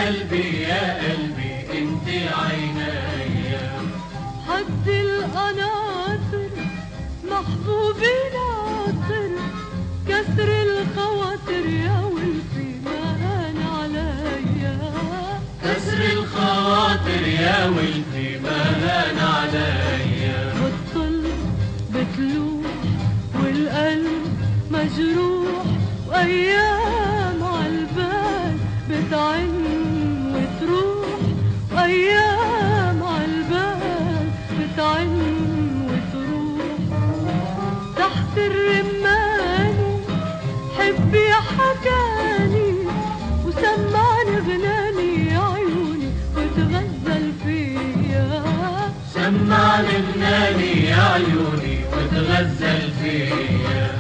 قلبي يا قلبي انت عينيا. حد القناطر محبوبي ناطر، كسر الخواطر يا ولفي مهان عليا. كسر الخواطر يا ولفي مهان عليا. والطل بتلوح والقلب مجروح، وايام عالبال بتعن وتروح، وايام عالبال بتعن وتروح. تحت الرماني حبي حكاني، وسمعني غناني يا عيوني وتغزل فيا. سمعني غناني يا عيوني وتغزل فيا.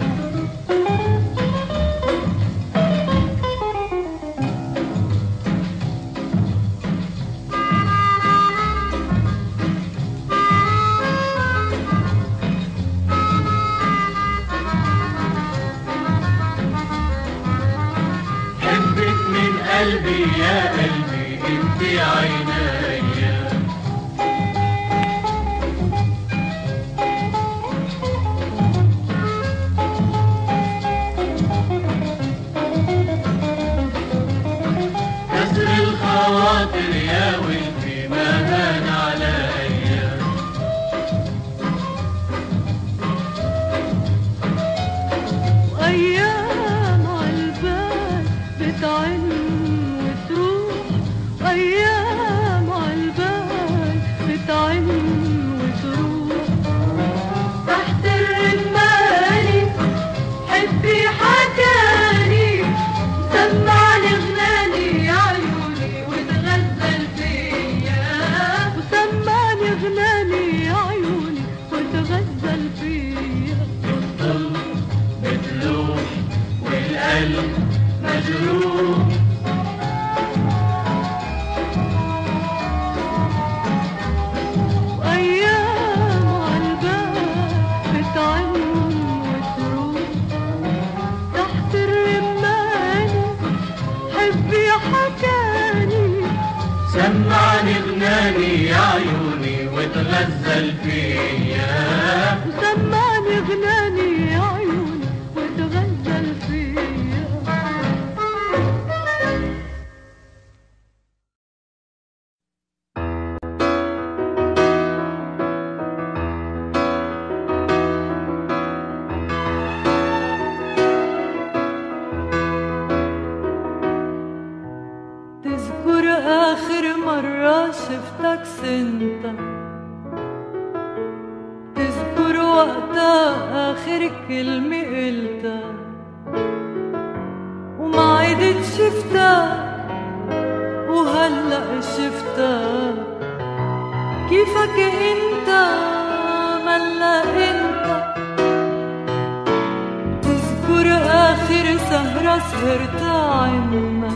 حبك من قلبي يا قلبي انت عينيا. كسر الخواطر يا ولفي مهان عليا. وايام عالبال بتعن وتروح، وايام عالبال بتعن وتروح. تحت الرماني حبي حكاني، سمعني غناني يا عيوني وتغزل فيا. وسمعني غناني يا عيوني وتغزل فيا. الظل بتلوح والقلب مجروح. وايام عالبال بتعن وتروح. تحت الرماني حبي حكاني، سمعني غناني يا عيوني وتغزل فيا. وسمعني غناني يا عيوني وتغزل فيا. تذكر آخر مرة شفتك سنت، تذكر وقتها آخر كلمة قلتها، وما عدت شفتك وهلأ شفتك. كيفك انت ملا انت. تذكر آخر سهرة سهرتها عنا،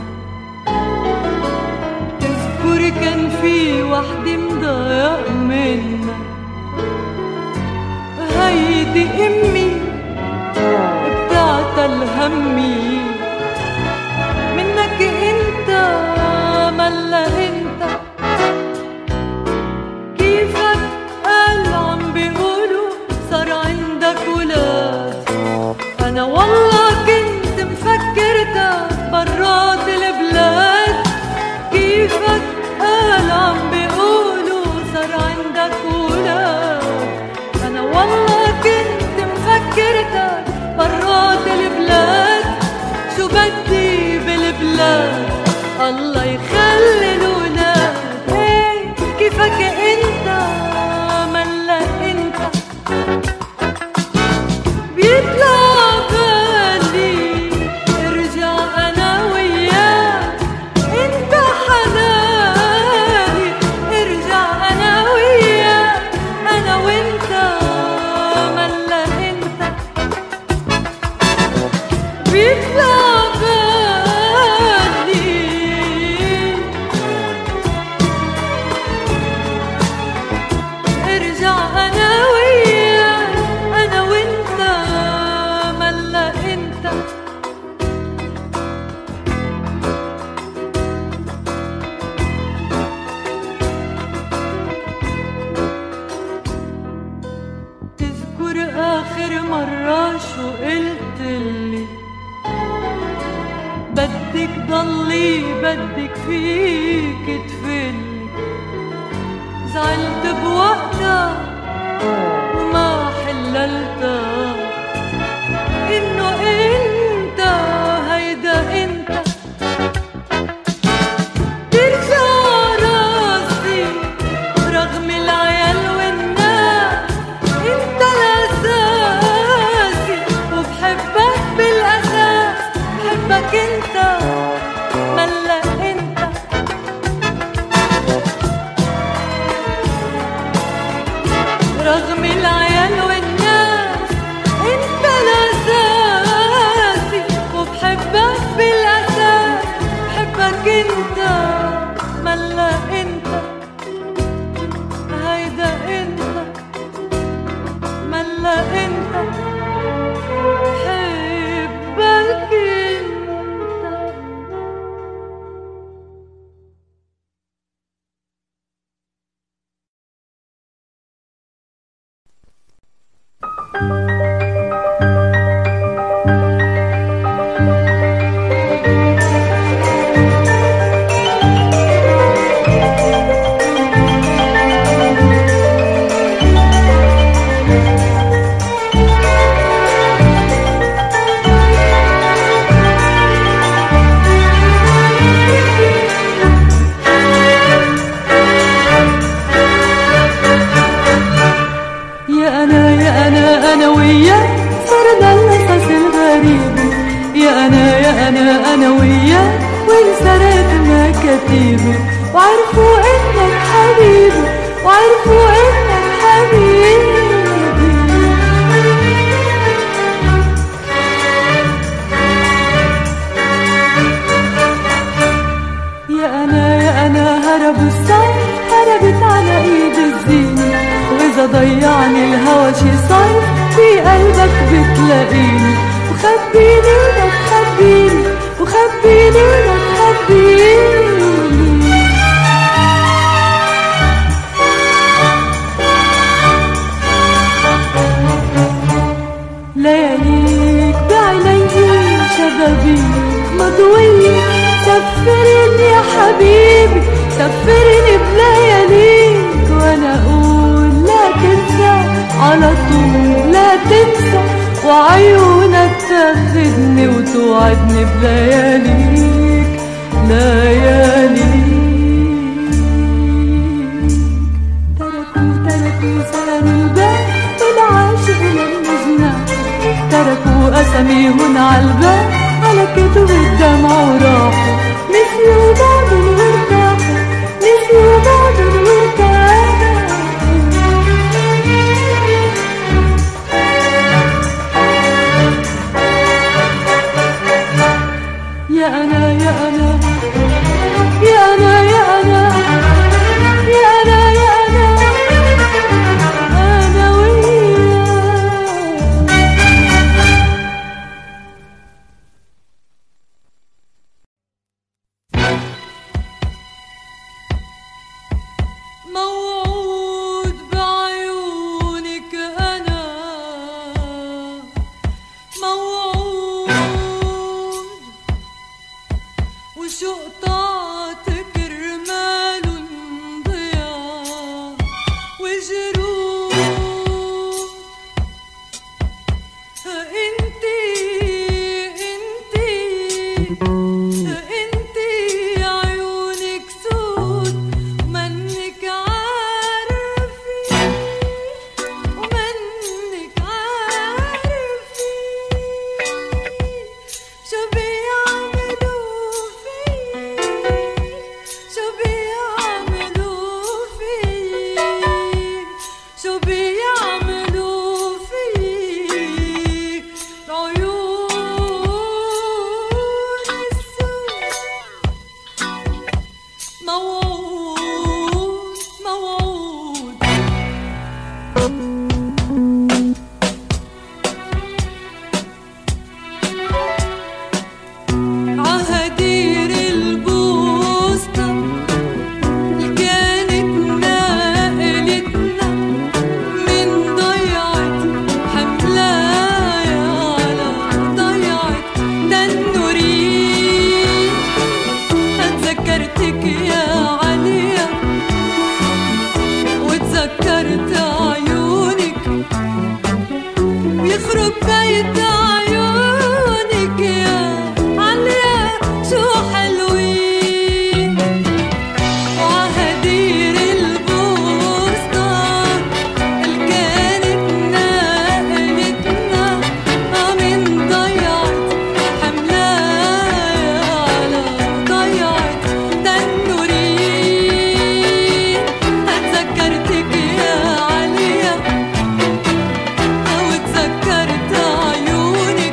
تذكر كان في وحدة مضايق منا. هيدي امي بتعتل همي، منك انت ملا انت. كيفك قال عم بيقولوا صار عندك ولاد، انا والله كنت مفكرتك برات البلاد. كيفك قال عم بيقولوا صار عندك ولاد، انا والله كنت مفكرتك برات البلاد. شو بدي بالبلاد الله يخلي الولاد. هي كيفك انت ملا انت. بيطلع بالي ارجع انا وياك، آخر مرة شو قلتلي؟ بدك ضلي بدك فيك تفلي. زعلت بوقتها وما حللتها إنه أنت هيدا أنت. ترجع راسي رغم العيال والناس، أنت الأساسي وبحبك بالأساس. بحبك أنت ملا أنت. رغم العيال والناس أنت الأساسي وبحبك بالأساس. بحبك أنت ملا أنت. هيدا أنت ملا أنت. بحبك أنت. أنا وياك صرنا القصص الغريبة. يا أنا وياك وانسرت مكاتيبي. وعرفوا إنك حبيبي وعرفوا إنك حبيبي. يا أنا هرب الصيف هربت على إيد الزينة. وإذا ضيعني الهوى شي صيف في قلبك بتلاقيني. وخبيني ما تخبيني وخبيني ما تخبيني. لياليك بعينيك شبابيك مضوية. سفرني يا حبيبي سفرني بلياليك. وانا اقول لا تنسى على طول لا تنسى. وعيونك تاخدني وتوعدني بلياليك لياليك. تركوا سهروا الباب والعاشق للمجنان. تركوا أساميهن عالباب على كتب الدمع وراحوا. نسيوا بعض وارتاحوا نسيوا بعض وارتاحوا. يا أنا يا أنا يا أنا يا أنا يا أنا يا أنا أنا موعود بعيونك. أنا موعود وشو قطعتك رمال ضياء وجروح. انتي عيونك سود ومنك عارفي ومنك عارفي. شو بيعملوا في شو بيعملوا في شو بيعملوا في العيون بيت عيونك يا عليا شو حلوين، وعهدير البستان اللي كانت نقلتنا من ضيعت حملايا على ضيعت تنورين. اتذكرتك يا عليا وتذكرت عيونك،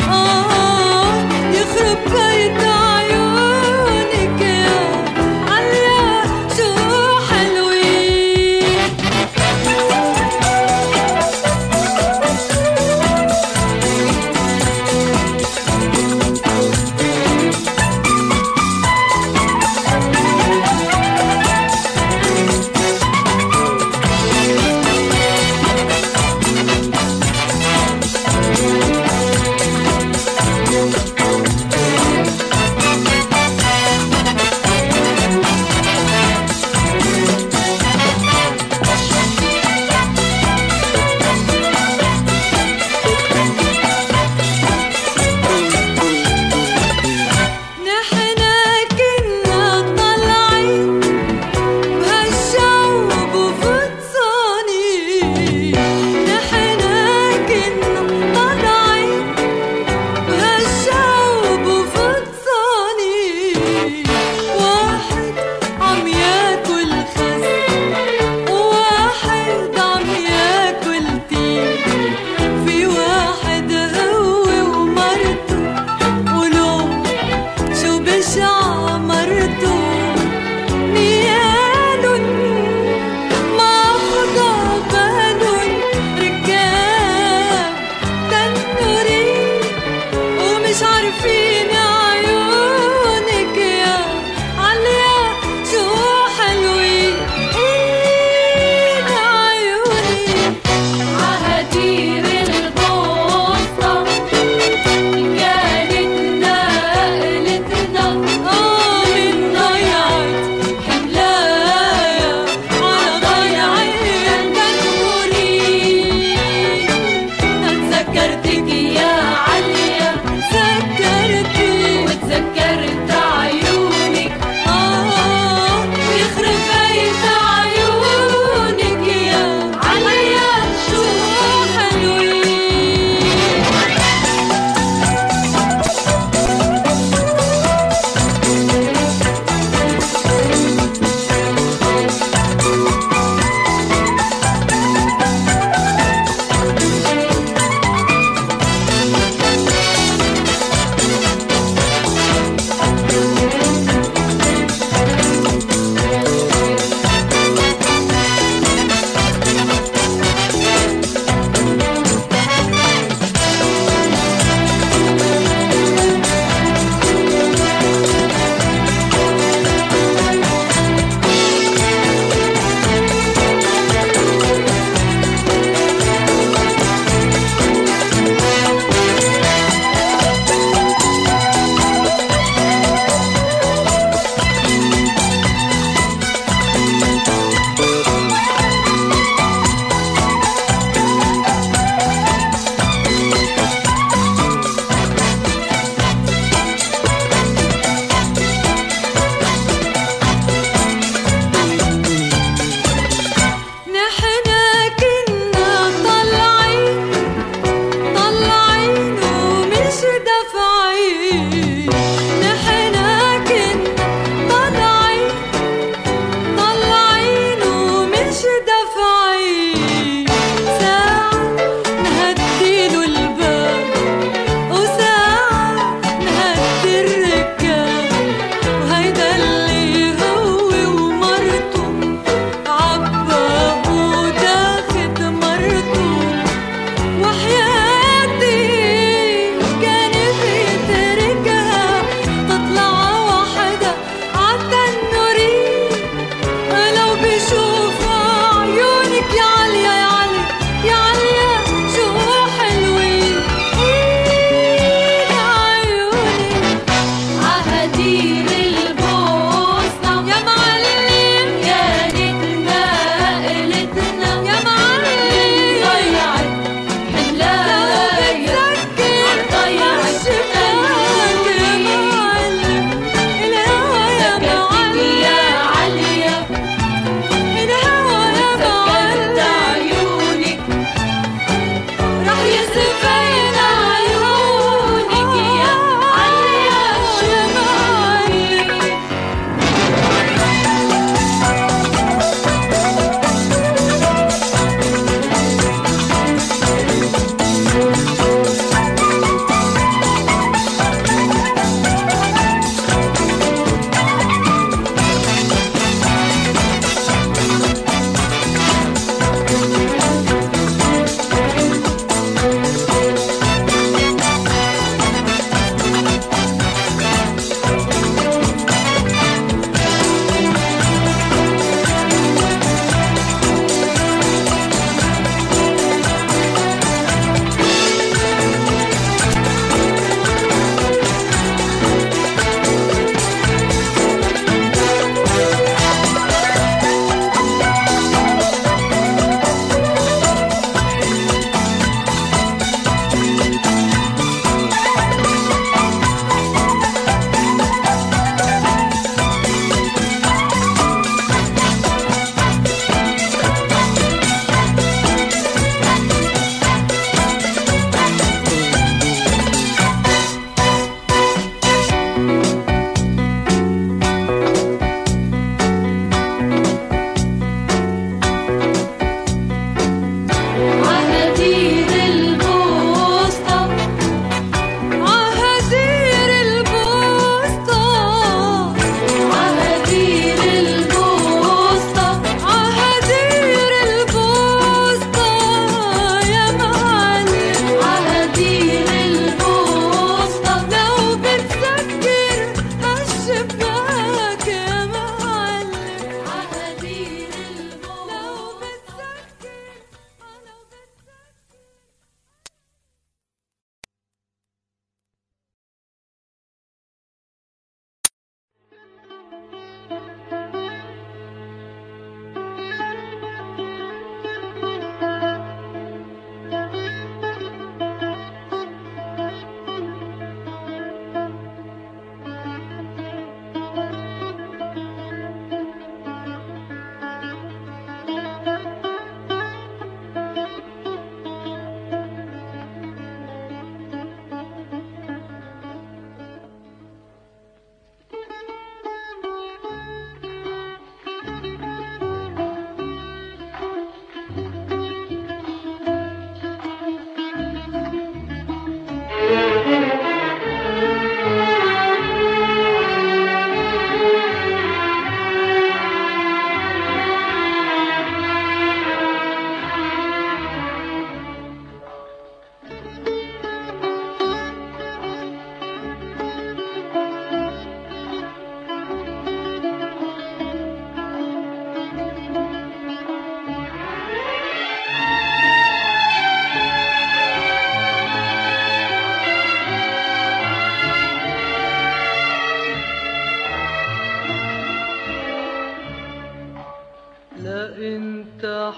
يخرب بيت عيونك يا عليا شو حلوين. نحنا كنا طالعين بهالشوب وفطسانين، نحنا كنا طالعين بهالشوب وفطسانين. واحد عم ياكل خس وواحد عم ياكل تين، في واحد هو ومرته ولو شو بشع مرته، نيالن ما خدا بالن ركاب تنورين، ومش عارفين عيونك يا عليا شو حلوين. عيوني عهدير البوسطة كانت نقلتنا من ضيعت حملايا على ضيعت تنورين. اتذكرتك يا عليا ذكرت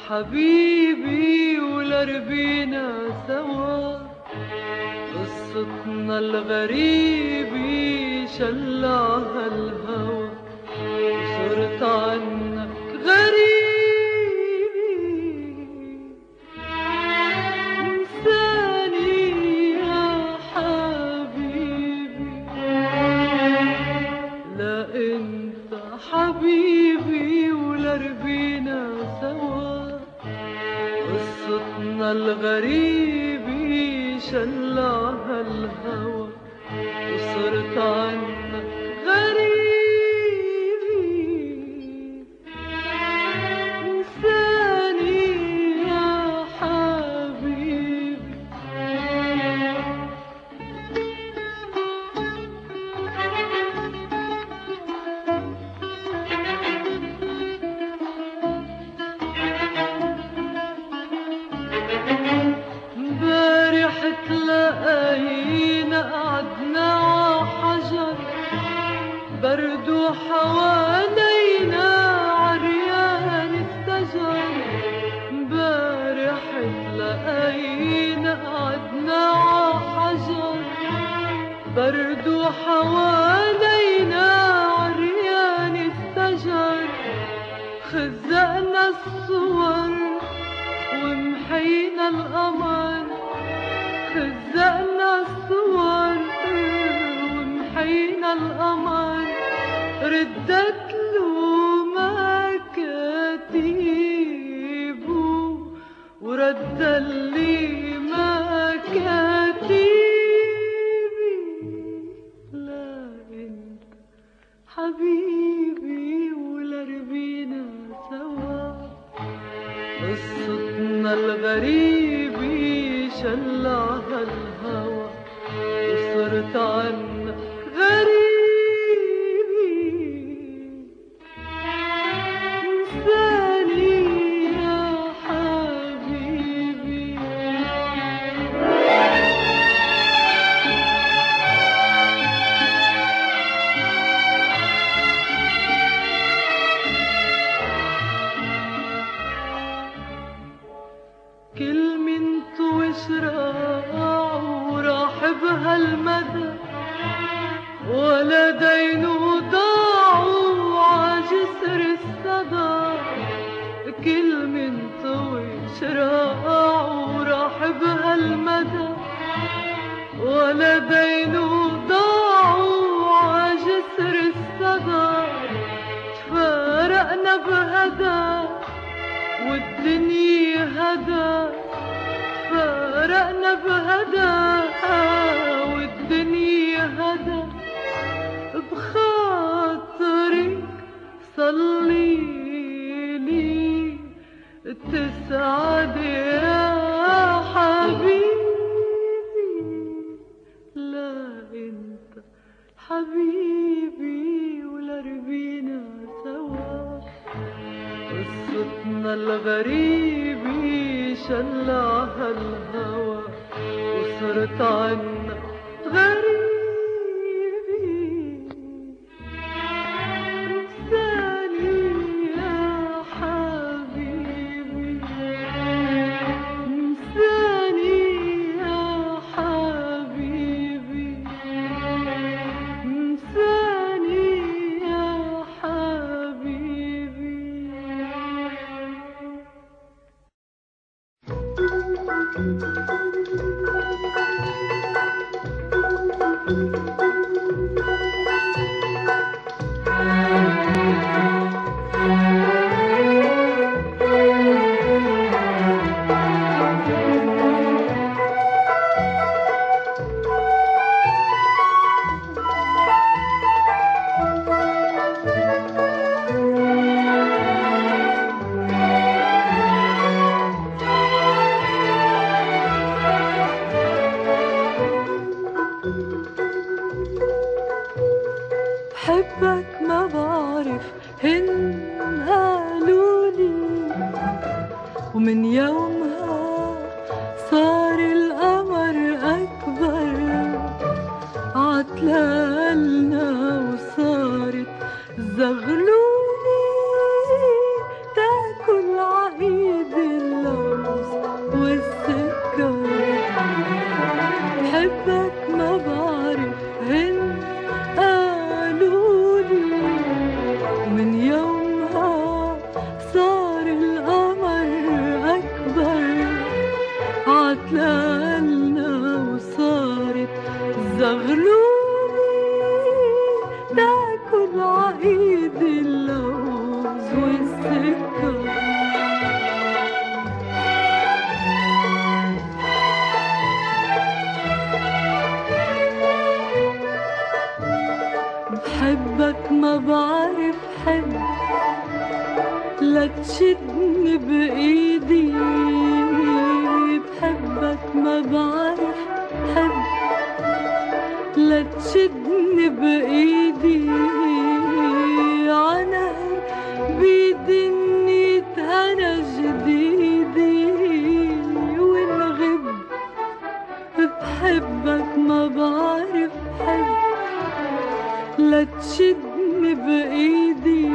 حبيبي ولربينا سوا قصتنا الغريبة شلعها الهوى وصرت عنك غريبي انساني يا حبيبي لا انت حبيبي ولربينا سوا قصتنا الغريبة شلعها الهوى وصرت عنك غريبي انساني يا حبيبي امبارح تلاقينا قعدنا عحجر برد وحوالينا عريان الشجر امبارح تلاقينا قعدنا عحجر برد وحوالينا عريان الشجر خزقنا الصور ومحينا القمر خزقنا الصور ومحينا القمر ردت له مكاتيبه ورد لي مكاتيبي لا انت حبيبي ولربينا سوا قصتنا الغريبة شلعها الهوى وصرت عنك غريبي انساني يا حبيبي كل منت وشراع وراح بهالمدى ولا دين وضاعوا عجسر الصدى كل منت وشراع وراح بهالمدى ولا دين وضاعوا عجسر الصدى تفارقنا بهدى والدنيا هدى فارقنا بهدى والدنيا هدى بخاطرك صليلي تسعد يا حبيبي لا انت حبيبي ولربينا سوا قصتنا الغريبة شلعها الهوى وصرت عنك غريبي انساني يا حبيبي انساني يا حبيبي انساني يا حبيبي بحبك ما بعرف هن قالولي ومن يومها صار القمر أكبر عتلالنا وصارت زغلولي تاكل عقيدة بحبك ما بعرف هن قالولي، ومن يومها صار القمر أكبر عتلالنا وصارت زغلولي تاكل عقيد اللوز والسكر. بحبك ما بعرف حب، لا تشدني بإيدي. بحبك ما بعرف حب، لا تشدني بإيدي. عنهر بيدني تهنى جديدي ونغب. بحبك ما بعرف حب، لا تشدني بإيدي.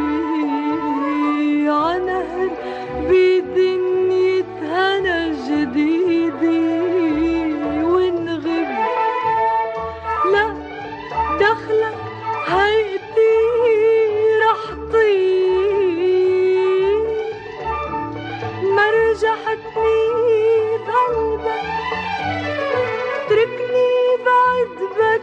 عنهر بيدني تهنى جديدي ونغب. لا دخلك هيئتي رح طير، ما رجحتني بقلبك تركني بعد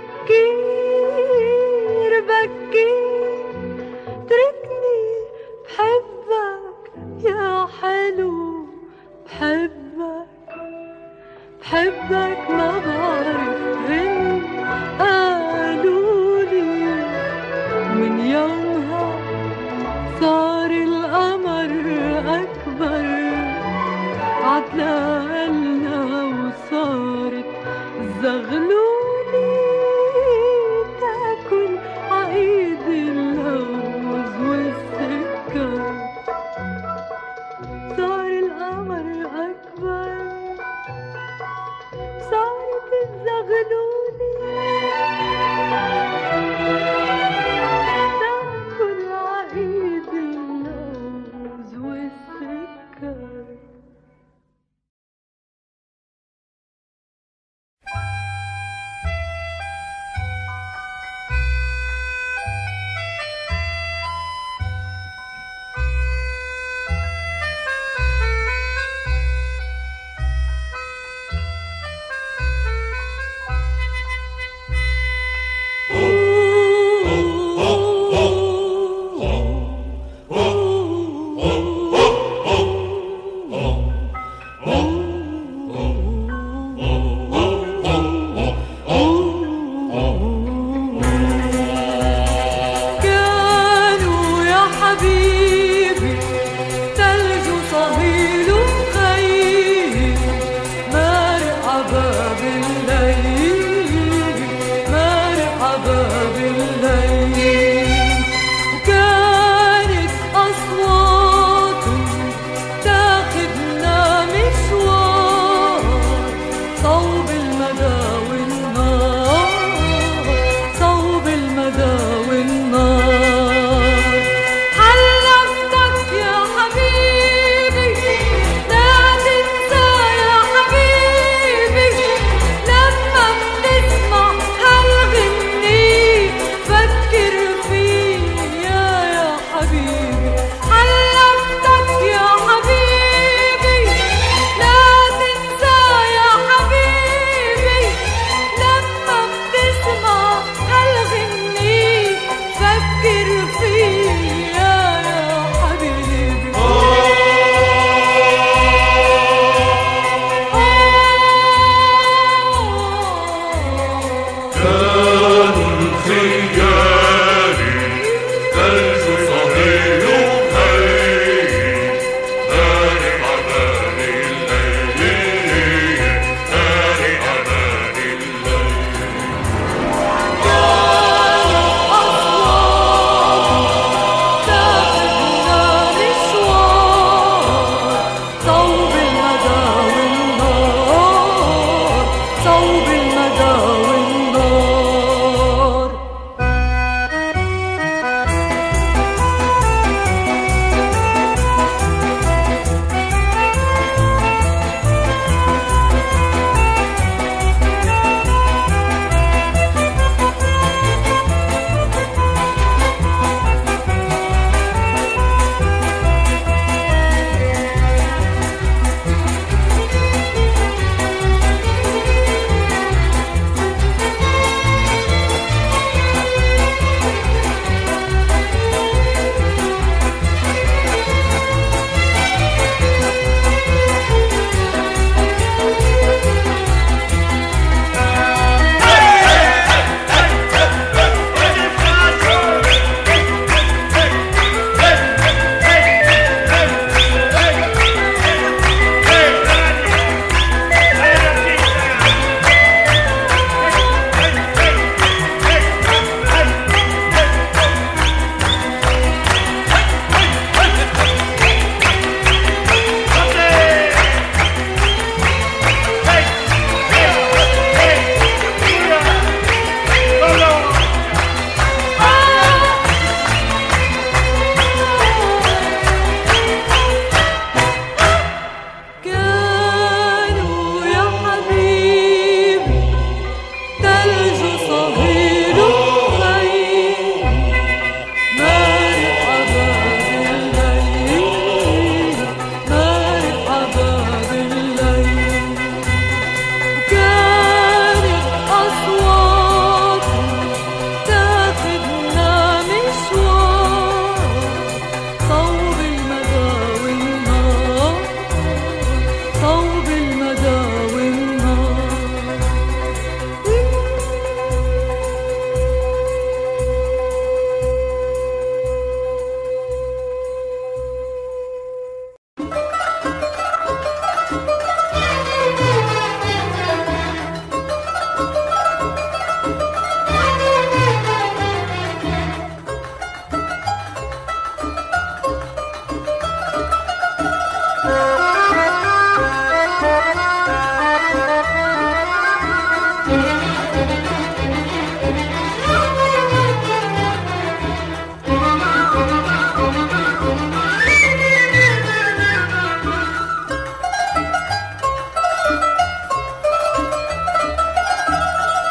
بكير بكير. تركني بحبك يا حلو، بحبك بحبك ما بعرف هن قالولي، من يومها صار القمر أكبر عتلالنا وصارت زغلولي تاكل عقيد اللوز والسكر. صار القمر أكبر صارت الزغلولي تاكل عقيد اللوز والسكر.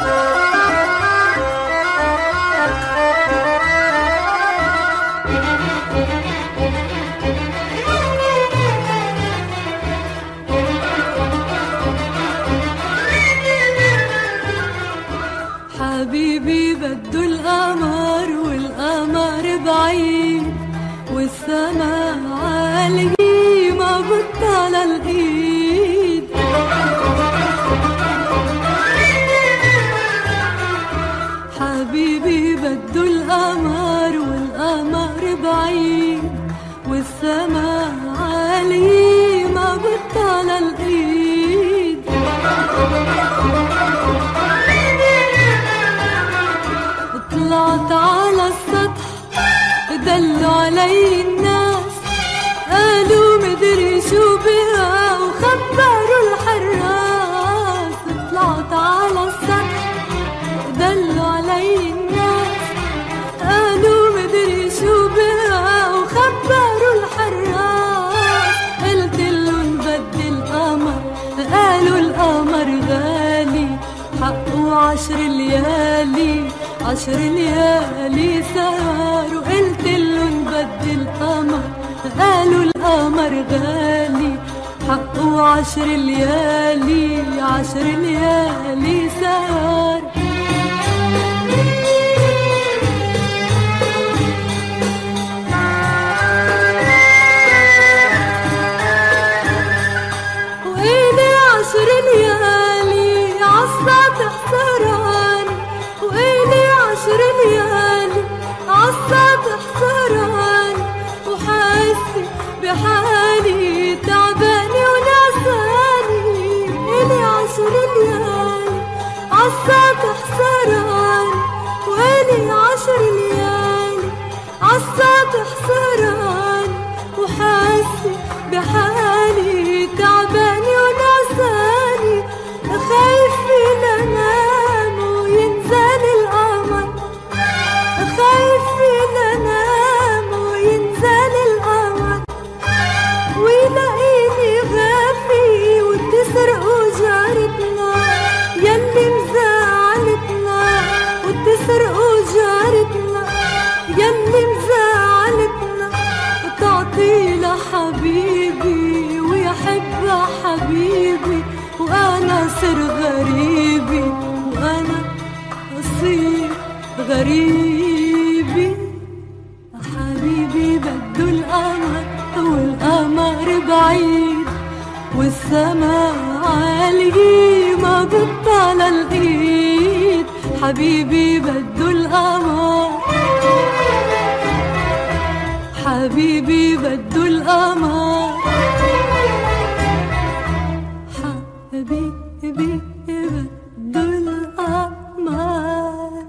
حبيبي بده القمر والقمر بعيد والسما عالية ما بتطال الايد. حبيبي بده القمر والقمر بعيد والسما عالية ما بتطال الايد. طلعت على السطح دلوا علي الناس قالوا مدري شو بها وخبروا الحراس. طلعت على السطح دلوا علي الناس قالوا مدري شو بها وخبروا الحراس. قلتلن بدي القمر قالوا القمر غالي حقه 10 ليالي 10 ليالي سهر. وقلتلن بدي القمر قالوا القمر غالي حقه 10 ليالي 10 ليالي سهر. وإلي 10 ليالي عالسطح سهران وإلي 10 ليالي عالسطح سهران وحاسة بحالي تعبانة ونعساني. إلي 10 ليالي عالسطح سهران وإلي 10 ليالي عالسطح سهران وحاسة بحالي تعبانة ونعساني. خايفة لنام وينزل القمر خايفة لنام وينزل القمر ويلاقيني غافي وتسرقوا جارتنا يلي مزعلتنا وتسرقوا جارتنا يلي مزعلتنا وتعطي لحبيبي ويحب حبيبي وأنا صر غريبي وأنا أصير غريبي. حبيبي بده القمر والقمر بعيد والسما عالية ما بتطال الايد. حبيبي بده القمر حبيبي بده القمر حبيبي بده القمر.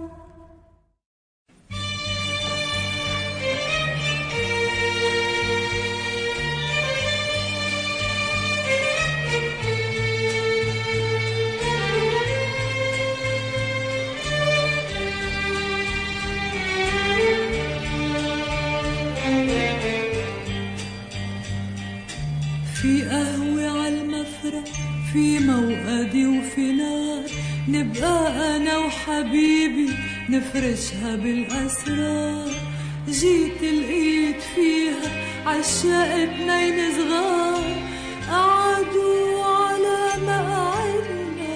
في قهوة عالمفرق في موقدي وفي نار نبقى أنا وحبيبي نفرشها بالأسرار. جيت لقيت فيها عشاق 2 صغار قعدوا على مقعدنا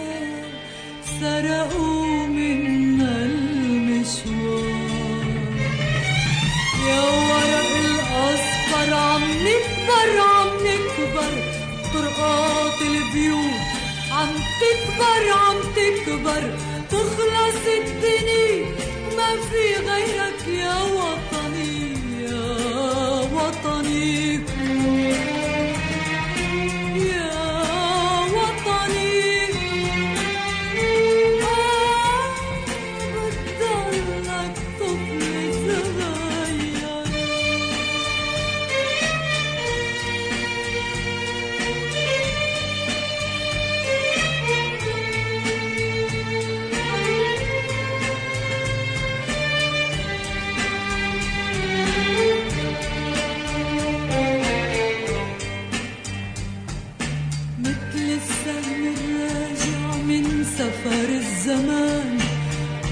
سرقوا منا المشوار. يا ورق الأصفر عم نكبر عم نكبر طرقات البيوت عم تكبر عم تكبر تخلص الدنيا ما في غيرك يا وطني يا وطني يا وطني. بتضلك طفل صغير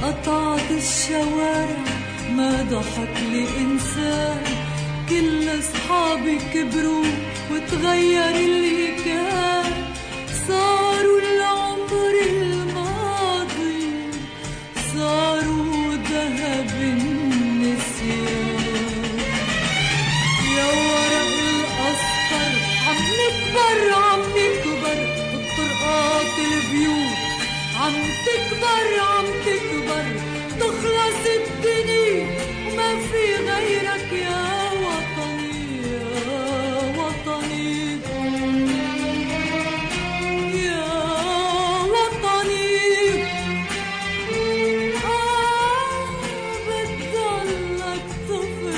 قطعت الشوارع ما ضحك لي إنسان، كل أصحابي كبروا وتغير اللي كان، صاروا العمر الماضي صاروا ذهب النسيان. يا ورق الأصفر عم نكبر عم نكبر، بطرقات البيوت عم تكبر عم تكبر، تخلص الدنيا وما في غيرك يا وطني يا وطني يا وطني. بتضلك طفل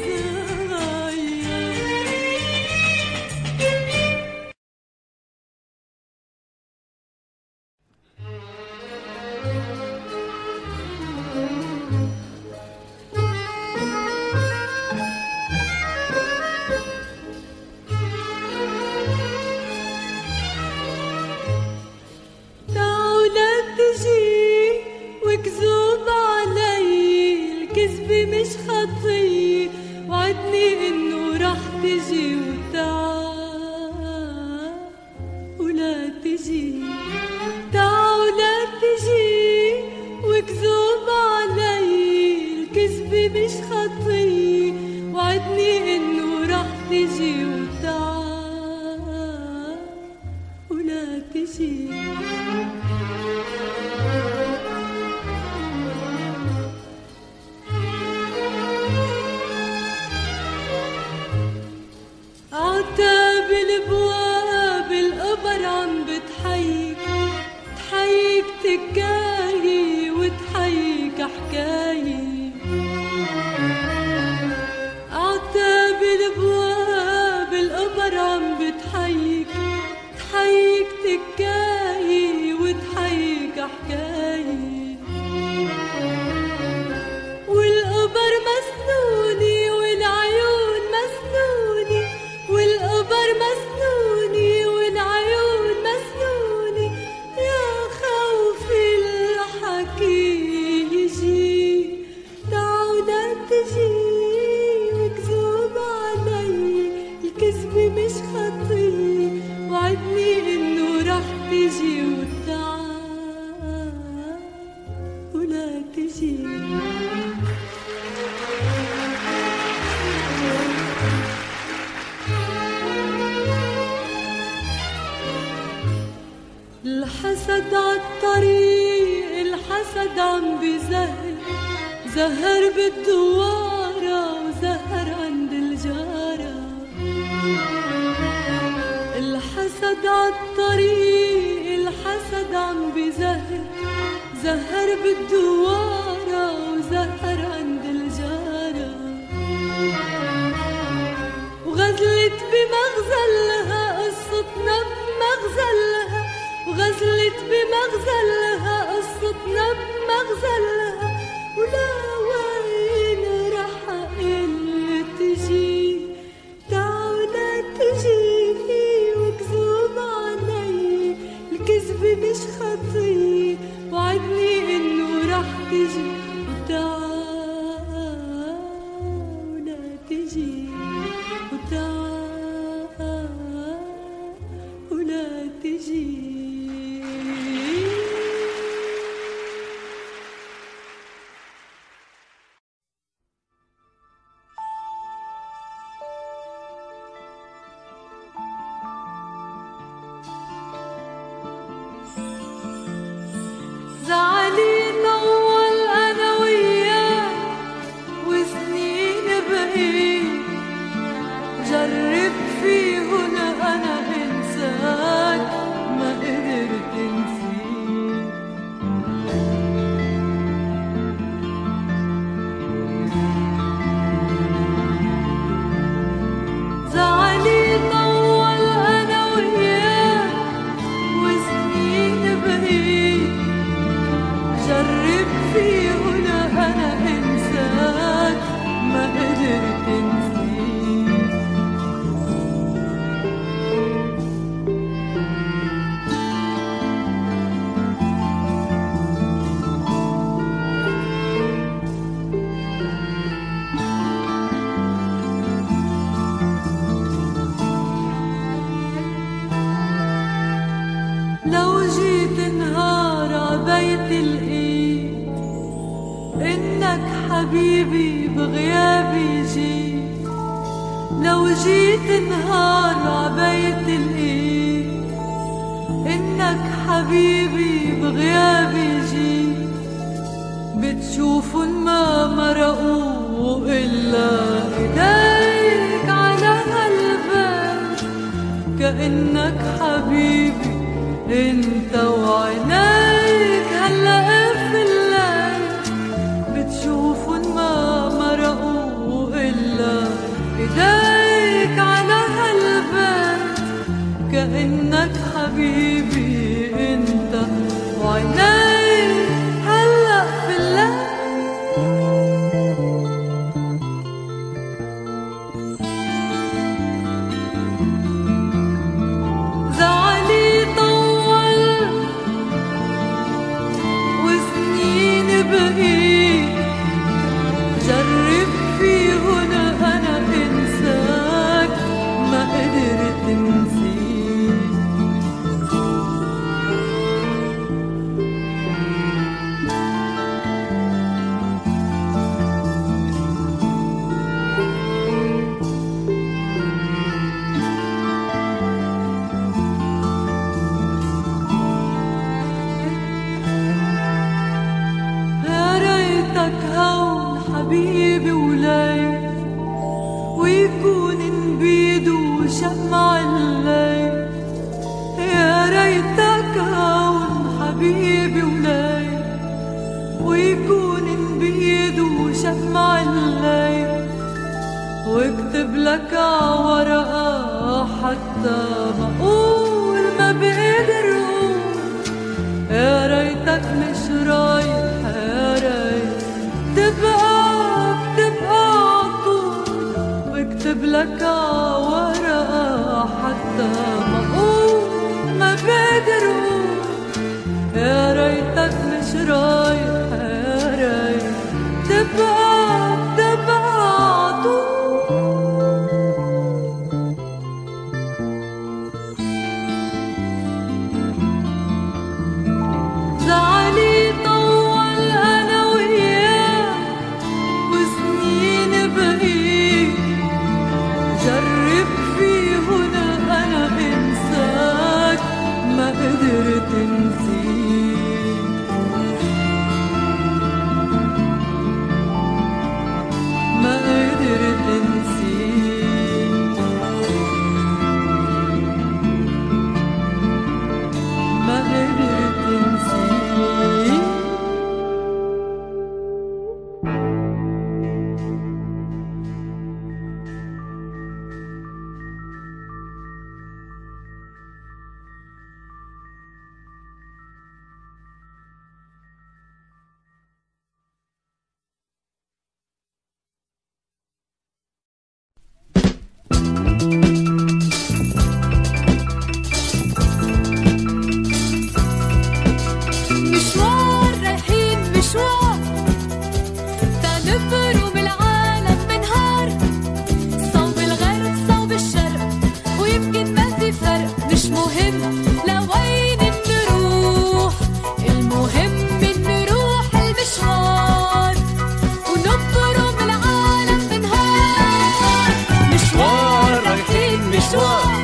صغير. وكذوب علي الكذبة مش خطية، وعدني انه رح تجي وتعال ولا تجي، تعال ولا تجي. وكذوب علي الكذبة مش خطية، وعدني انه رح تجي وتعال ولا تجي. عتاب البواب القبر عم بتحيك، تحيك تكاية وتحيك حكاية. عتاب البواب القبر عم بتحيك، تحيك تكاية وتحيك حكاية. والقبر مسنوني والعيون مسنوني، والقبر مسنوني والعيون مسنوني، يا خوفي الحكي يجي تعال لا تجي. وكذوب علي الكذبة مش خطية، وعدني انه رح تجي وتعال ولا تجي. الحسد عالطريق الحسد عم بزهر، زهر بالدوارة وزهر عند الجارة. الحسد عالطريق الحسد عم بزهر، زهر بالدوارة وزهر عند الجارة. وغزلت بمغزلها قصتنا بمغزلها، وغزلت بمغزلها قصتنا بمغزلها. ولا وين رح أقل تجي تعال ولا تجي. وكذوب علي الكذبة مش خطية، وعدني إنه رح تجي وتعال ولا تجي وتعال ولا تجي. زعلي طول أنا إنك حبيبي بغيابي جيت، لو جيت نهار عبيت الإيد. إنك حبيبي بغيابي جيت، بتشوفن ما مرقوا إلا إيديك على قلبك. كأنك حبيبي انت وعينيك هلأ في الليل، بتشوفن ما مرقوا إلا إيديك على قلبك. كأنك حبيبي انت وعينيك هلأ في الليل. جرب فيهن أنا إنساك ما قدرت نسيك. يا ريتك هون حبيبي وليل، ويكون نبيد وشمع الليل. يا ريتك هون حبيبي وليل، ويكون نبيد وشمع الليل. واكتب لك عورقة حتى ما اقول ما بقدر اقول. يا ريتك مش رايح، يا ريت بتبقى عطول. واكتب لك ورقة حتى ما اقول ما بقدر اقول. يا ريتك مش رايح، يا ريت بتبقى عطول. زعلي طول أنا وياك وسنين بقيت، جرب فيهن أنا إنساك ما قدرت نسيك. ما قدرت نسيك، ما قدرت نسيك. مشوار رايحين مشوار، تنبروا بالعالم بنهار. صوب الغرب صوب الشرق، ويمكن ما في فرق. مش مهم لوين نروح، المهم نروح المشوار ونبروا بالعالم بنهار. مشوار رايحين مشوار،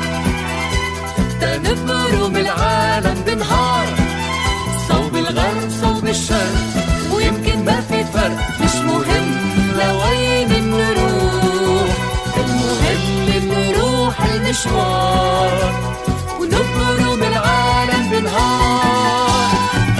تنبروا بالعالم بنهار. صوب الغرب صوب الشرق، ويمكن ما في فرق. مش مهم لوين نروح، المهم نروح المشوار ونبروا بالعالم بنهار.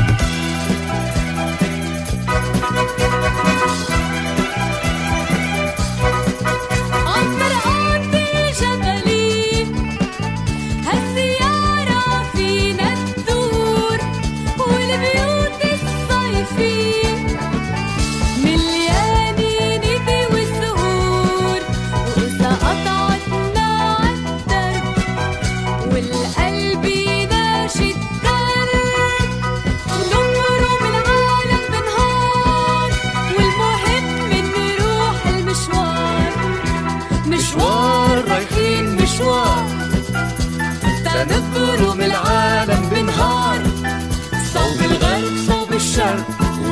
عالفرقان بالجبلين هالزيارة فينا تدور، والبيوت الصيفين من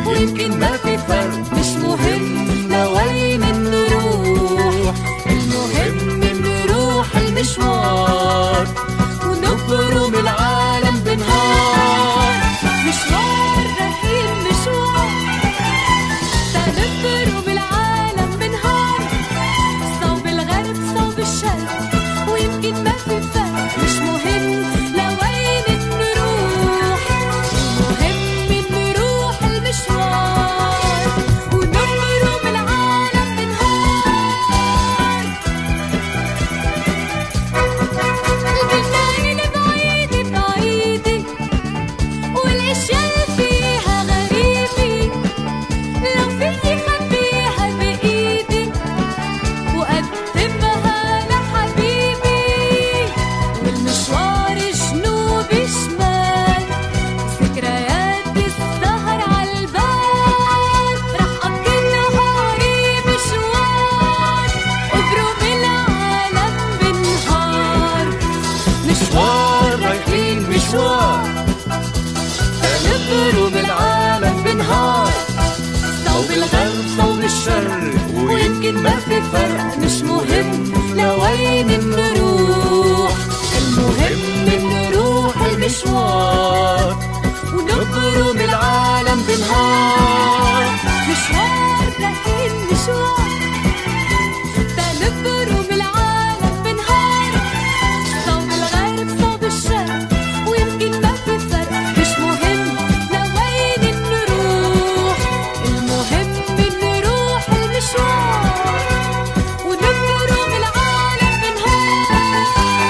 ويمكن ما في فرق، مش مهم لوين نروح، المهم نروح المشوار ونبرم العالم بنهار. مشوار رايحين مشوار، تنبرم العالم بنهار، صوب الغرب صوب الشرق ويمكن ما في فرق، مش مهم لوين نروح، المهم نروح المشوار ونبرم العالم بنهار. البلدان بعيدة بعيدة والاشياء اللي فيها غريبة، لو فيي خبيها بايدي وقدمها لحبيبي، والمشوار جنوبي شمال، ذكريات السهر عالبال، رح اقضي نهاري مشوار وبروم العالم بنهار. مشوار رايحين مشوار، نبرم العالم بنهار، صوب الغرب صوب الشرق ويمكن ما في فرق، مش مهم لوين نروح، المهم نروح المشوار ونبرم العالم بنهار. مشوار رايحين مشوار، تنبرم العالم بنهار، صوب الغرب صوب الشرق ويمكن ما في فرق، مش مهم لوين نروح، المهم نروح المشوار ونبرم العالم بنهار.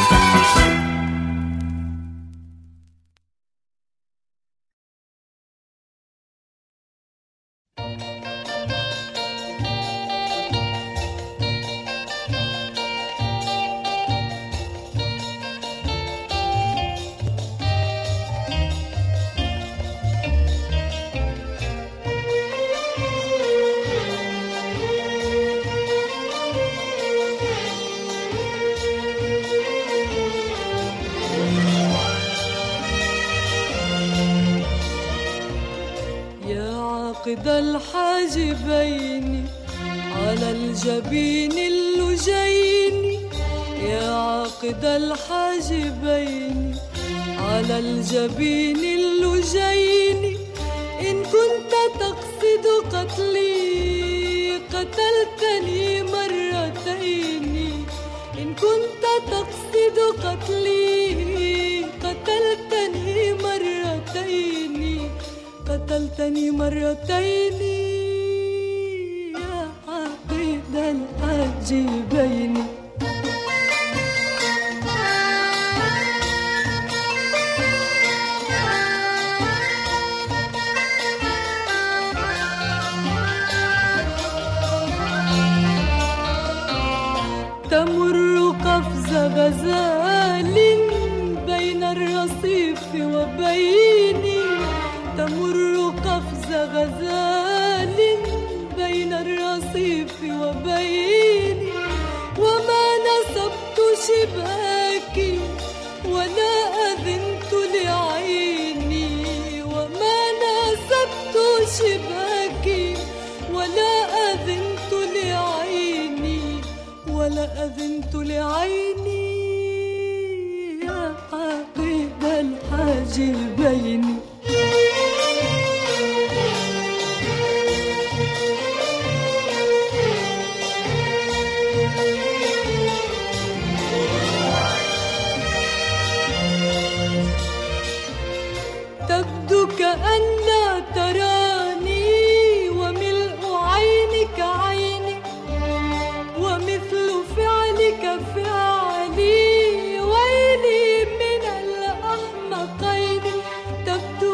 يا عاقد الحاجبين على الجبين اللجين، يا عاقد الحاجبين على الجبين اللجين، إن كنت تقصد قتلي قتلتني مرتين، إن كنت تقصد قتلي قتلتني مرتين، قتلتني مرتين يا عقيد الحاجبين. تمر قفز غزال بين الرصيف وبيني، تمر قفز غزال بين الرصيف وبيني، وما نصبت شباكي ولا أذنت لعيني، وما نصبت شباكي ولا أذنت لعيني، ولا أذنت لعيني يا عقيد الحاجبين. تبدو كأن تراني وملء عينك عيني، ومثل فعلك فعلي، ويلي من الأحمقين. تبدو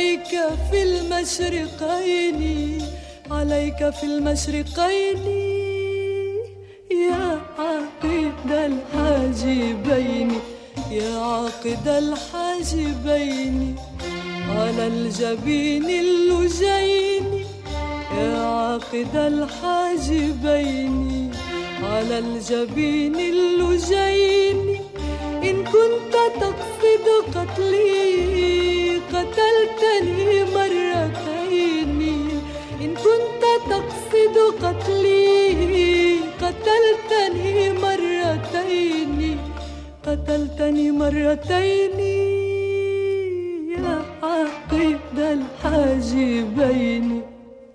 عليك في المشرقين، عليك في المشرقين يا عاقد الحاجبين، يا عاقد الحاجبين على الجبين اللجين، يا عاقد الحاجبين على الجبين اللجين. إن كنت تقصد قتلي قتلتني مرتين، إن كنت تقصد قتلي قتلتني مرتين، قتلتني مرتين يا عاقد الحاجبين.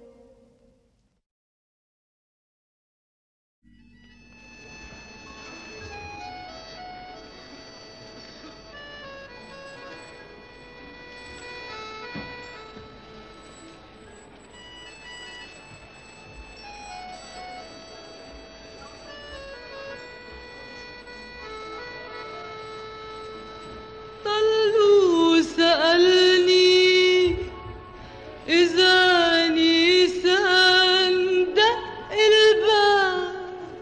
سألني إذا نيسان دق الباب،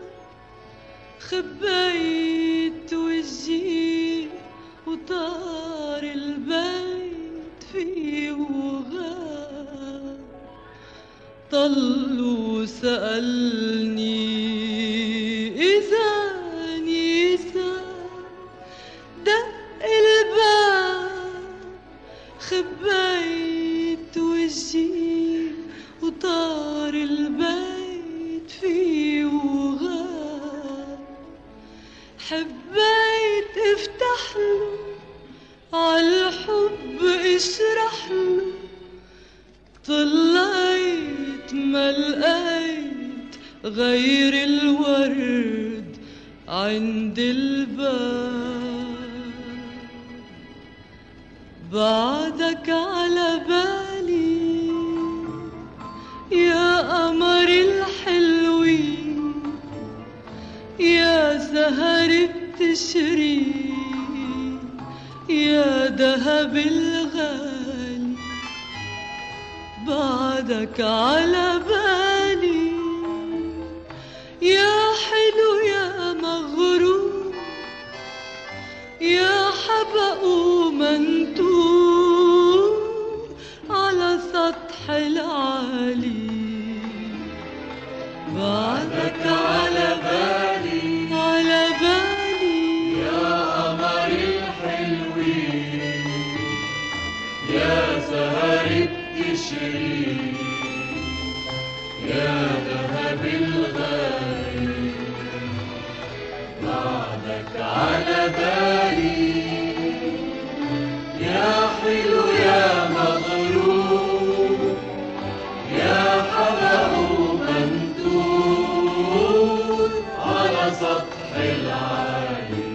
خبيت وجهي وطار البيت فيه وغاب. طلوا سألني إذا نيسان دق الباب، خبيت وجهي وطار البيت فيه وغاب. حبيت افتح له عالحب اشرح له، طلعت ما لقيت غير الورد عند الباب. بعدك على بالي يا قمر الحلوين، يا سهر بتشري يا دهب الغالي. بعدك على بالي يا حلو يا مغرور، يا حبق ومنتور على سطح العالي. بعدك على بالي على بالي يا قمر الحلوين، يا سهر بتشري يا ذهب الغالي. بعدك على بالي يا حلو يا مغرور، يا حبق ومنتور على سطح العالي.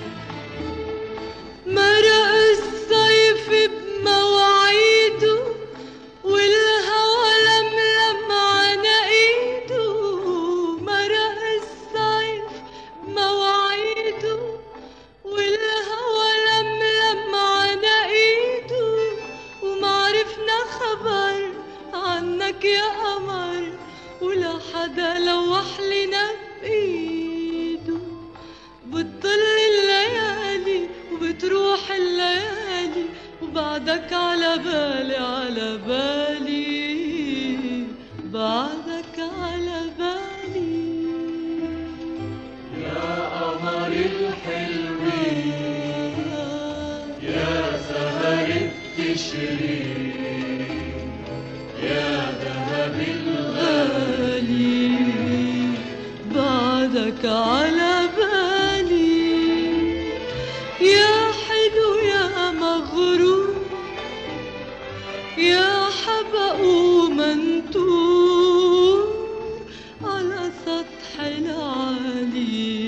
مرق الصيف بمواعيده والهوى لملم على ايده. مرق الصيف بمواعيده والهوى لملم على ايده. وما عرفنا خبر عنك يا قمر، ولا حدا لوح لنا بايده. بتطل الليالي وبتروح الليالي، وبعدك على بالي على بالي. بعدك على بالي يا قمر الحلوين، يا سهر بتشري يا ذهب الغالي. بعدك على بالي يا حلو يا مغرور، يا حبق ومنتور على سطح العالي.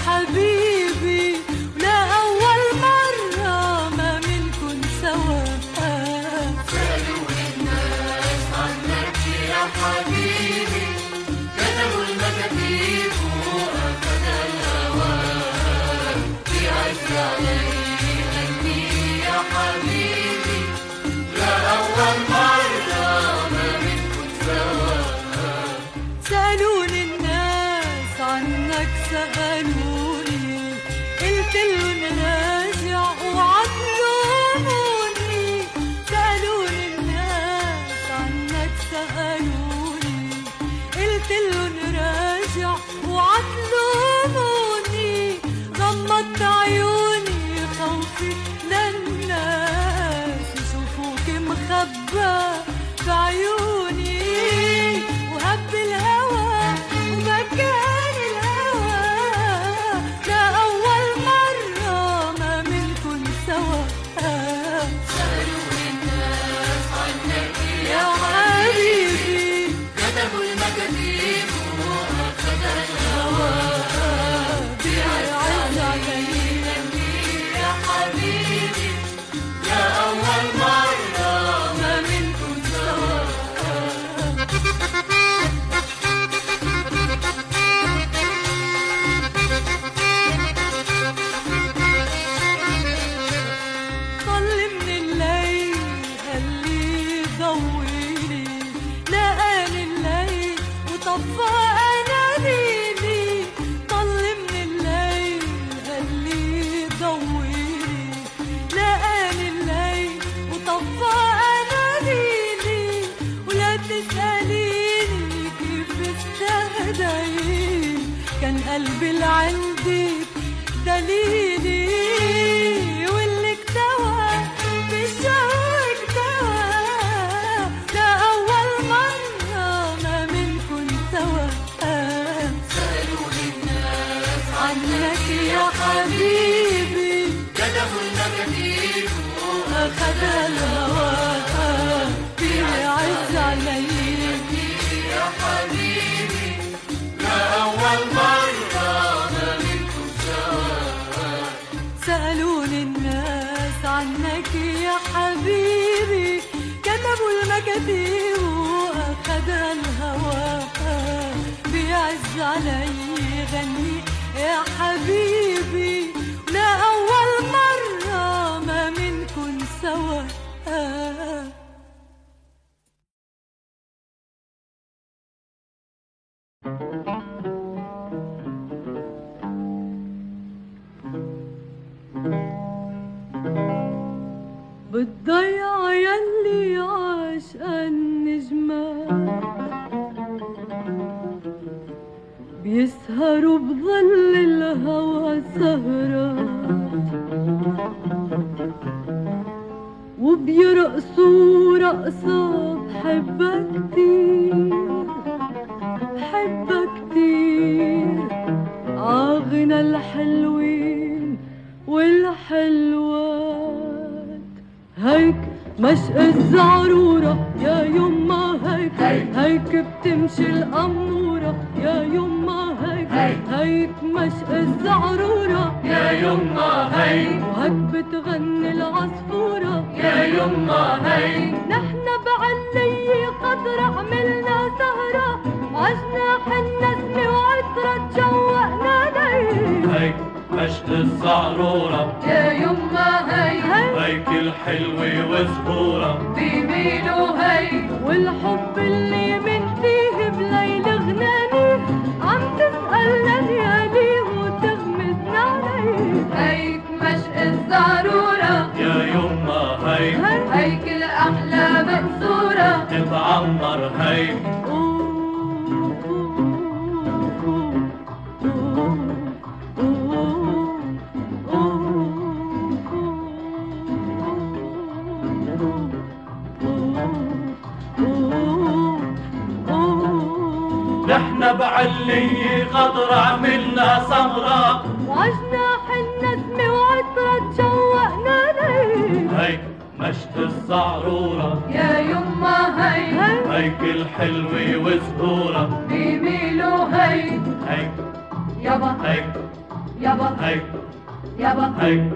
حبيبي ولا أول مرة ما منكن سوا. سألوني الناس عنك يا حبيبي، كتبوا المكاتيب وأخذ الهوى، في عز علي غني يا حبيبي، لا أول مرة ما منكن سوا. سألوني الناس عنك سألوني، قلت لهم راجع وعطلوني. سألوني الناس عنك سألوني، قلت لهم راجع وعطلوني. غمضت عيوني خوفي للناس يشوفوك مخبى بعيوني، وهب الهوى ومكان الهوى، لا أول مرة ما منكن سوا. سألوني الناس عنك يا حبيبي كتبوا المكاتيب وأخذ الهوى، بعز علي يا حبيبي، لا أول مرة ما منكن سوا. طل من الليل قالي ضويلي، لقاني الليل وطفى أناديلي. طل من الليل قالي ضويلي، لقاني الليل وطفى أناديلي. ولا تسأليني كيف استهديت، كان قلبي لعندك دليلي، واللي اكتوى بالشوق اكتوى، لا أول مرة ما منكن سوا. سألوني الناس عنك يا حبيبي كتبوا المكاتيب أخذ الهوى، بعز علي يا حبيبي، لا أول مرة ما منكم سوا. سألوني الناس عنك يا حبيبي، كتبوا المكاتيب وأخذ الهوى، بيعز علي غني يا حبيبي، لا أول مرة ما منكن سوا. بالضيعة يلي عاشق النجمات، بيسهروا بظل الهوى سهرات، وبيرقصوا رقصة بحبها كتير، بحبها كتير، عاغنى الحلوين والحلوات. هيك مشق الزعرورة يا يما، هيك هيك بتمشي الأمورة يا يما، هيك هيك مشق الزعرورة يا يما هي، وهيك بتغني العصفورة يا يما هي، نحن بعلي قدر عملنا سهرة، وعجناح النسمة وعطرة تشوقنا ليل. هيك مشط الزعرورة يا يما هي هيك الحلوة وزهورة، بيميلوا هي، والحب اللي من فيه بليل غناني عم تسألنا ليالي وتغمزنا عليه. هيك مشق الزعرورة يا يما هي، هيك الأحلى مكسورة، تتعمر هي، نحن بعلي غدر عملنا سهرة، وعجناح النسمة وعطرة تشوقنا ليه. هيك مشط الزعرورة يا يما هي هيك الحلوة وزهورة، بيميلوا هي، هيك يابا هيك يابا هي يابا هي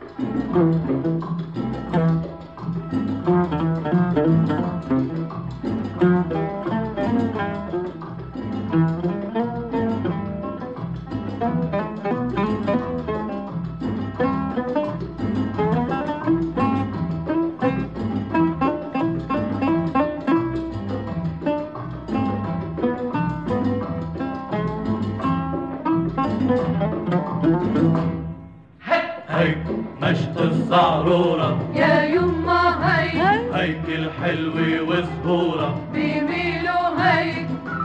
هي مشط الزعرورة يا يما هي هيك الحلوة وزهورة بيميلوا هي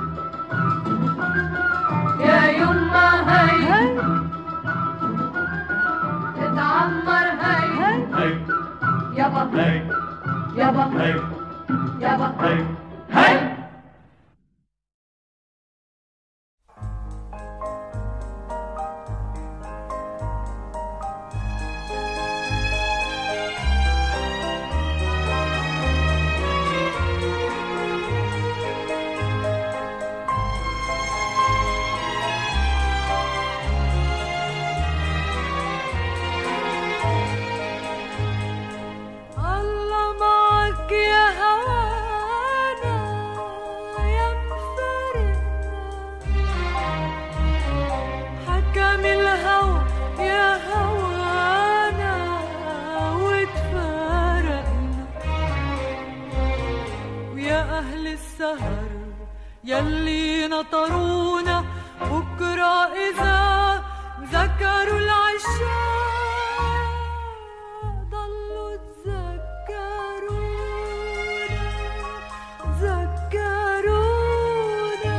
يا يما هي تتعمر هي يابا هي يابا هي يابا هي هي الله معك يا هوانا يا مفارقنا حكم الهوى يا هوانا وتفارقنا ويا أهل السهر يلي نطرونا بكرة إذا ذكروا العشاق ضلوا تذكرونا ذكرونا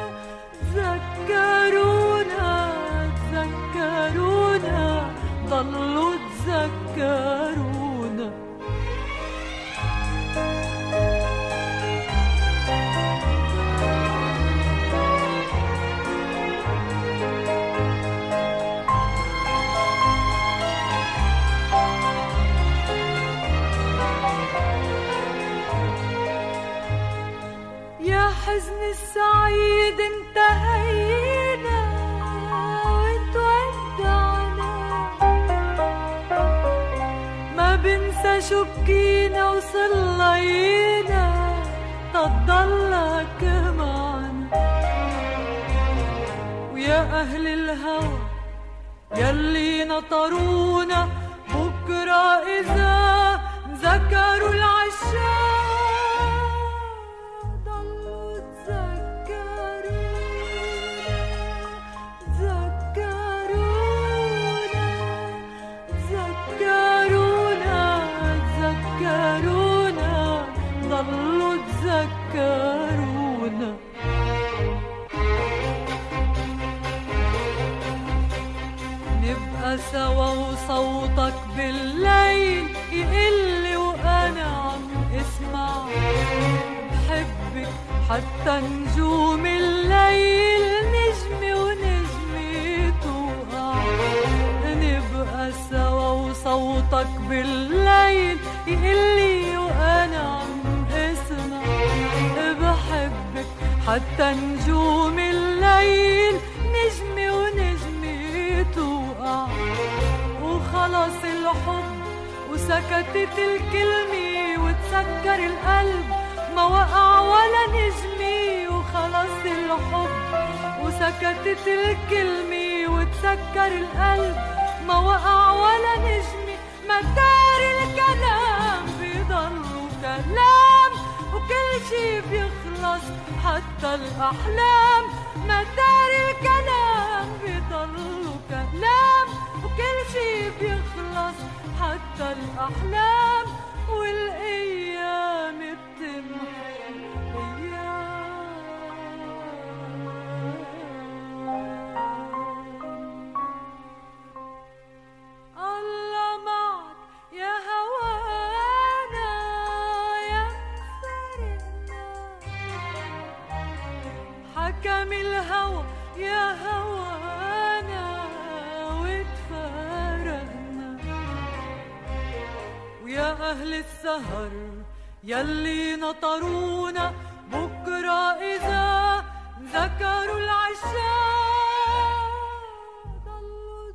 ذكرونا ذكرونا ضلوا تذكرونا يا حزن السعيد انتهينا وتودعنا ما بنسى شو بكينا وصلينا تضلك معنا ويا أهل الهوى يلي نطرونا بكرة إذا ذكروا العشاق ضلوا تذكرونا ذكرونا ذكرونا ذكرونا ضلوا تذكرونا نبقى سوا وصوتك بالليل يقل وأنا عم اسمع بحبك حتى نجوم الليل نجمي ونجمي توقع نبقى سوا وصوتك بالليل يقلي وأنا عم اسمع بحبك حتى نجوم الليل نجمي ونجمي توقع وخلص الحب وسكتت الكلمة وتسكر القلب ما وقع ولا نجمي وخلص الحب وسكتت الكلمة وتسكر القلب ما وقع ولا نجمي مدار الكلام بيضلوا كلام وكل شي بيخلص حتى الأحلام مدار الكلام بيضلوا كلام وكل شي بيخلص حتى الأحلام والأيام بتمحي الله معك يا هوانا يا مفارقنا حكم الهوى يا هوانا وتفارقنا ويا أهل السهر يلي نطرونا بكرة إذا ذكروا العشاق ضلوا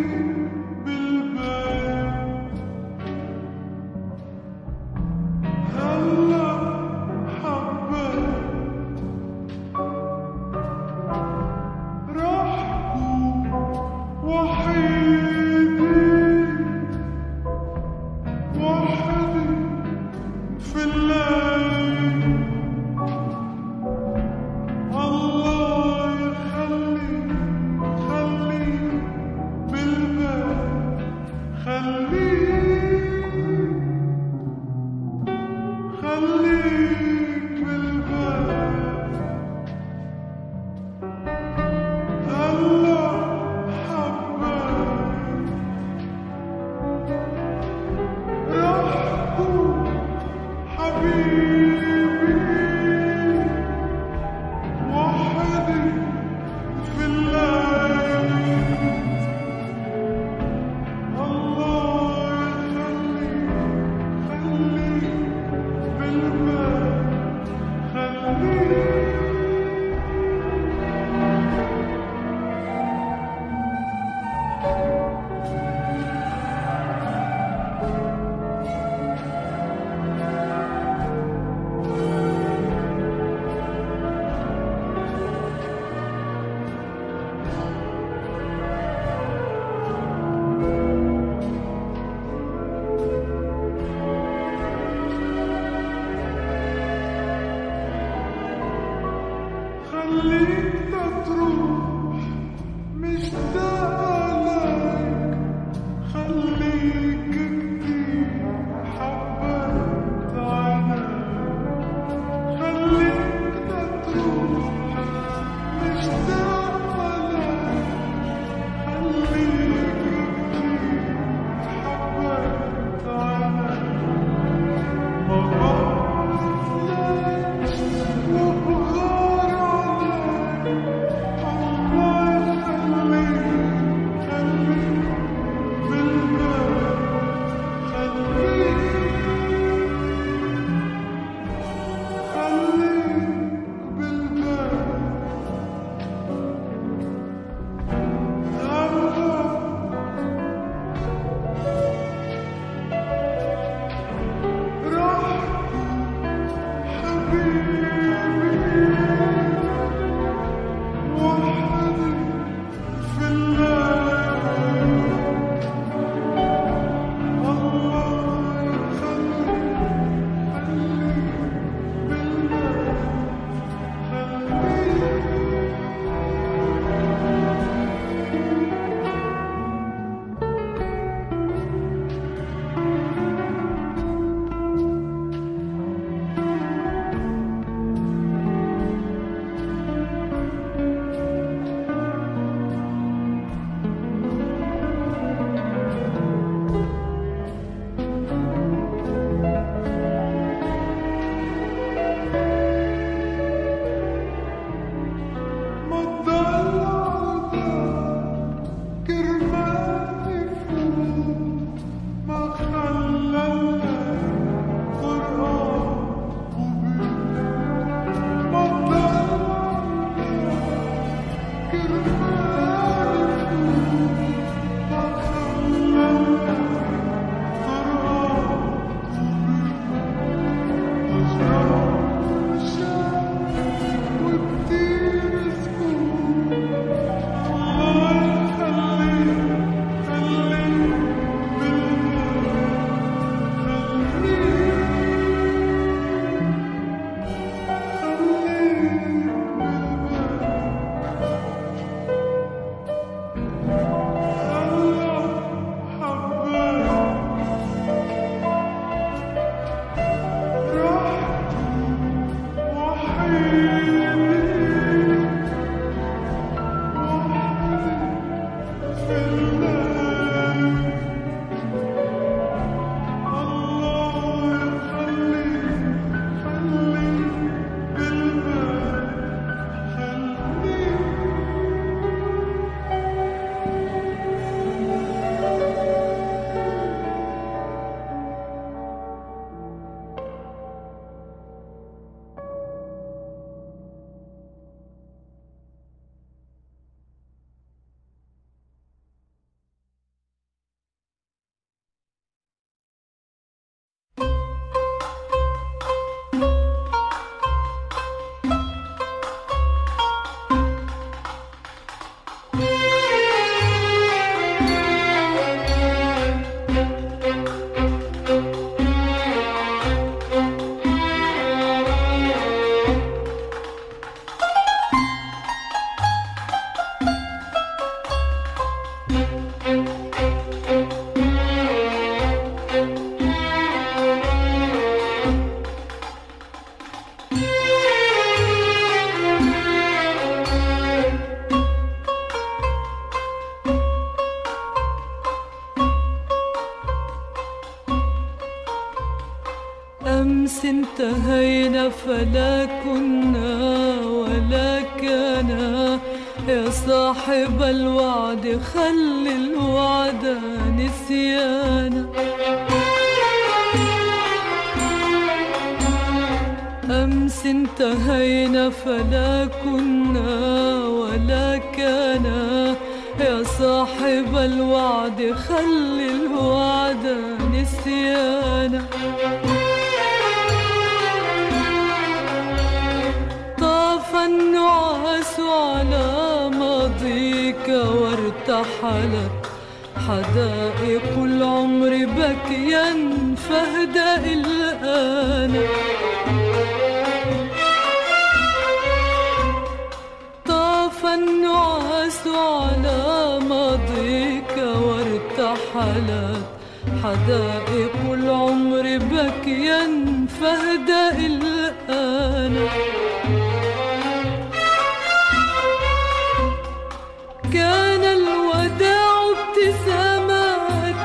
الله يخلي بالبال أمس انتهينا فلا كنا ولا كان، يا صاحب الوعد خل الوعد نسيانا. أمس انتهينا فلا كنا ولا كان، يا صاحب الوعد خل الوعد نسيانا. طاف النعاس على ماضيك وارتحلت حدائق العمر بكيا فاهدأ الآن. طاف النعاس على ماضيك وارتحلت حدائق العمر بكيا فاهدأ الآن. كان الوداع ابتسامات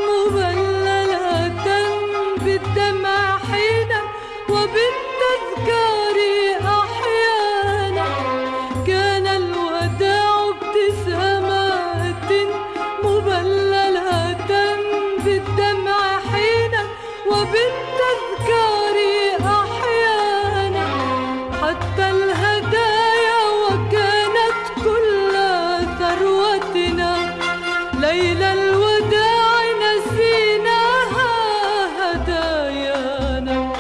مبللة بالدمع حينا وبالتذكار أحيانا. كان الوداع ابتسامات مبللة بالدمع حينا وبالتذكار أحيانا. حتى الهدايا وكانت كل ثروتنا ليلى الوداع نسيناها هدايانا.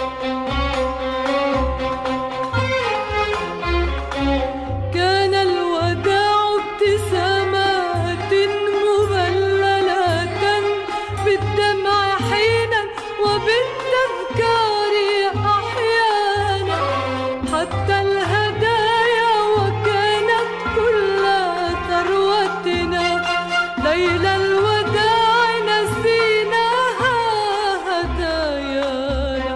كان الوداع ابتسامات مبللة بالدمع حينا وبالتذكار أحيانا. حتى الهدايا وكانت كل ثروتنا ليلى الوداع نسيناها هدايانا.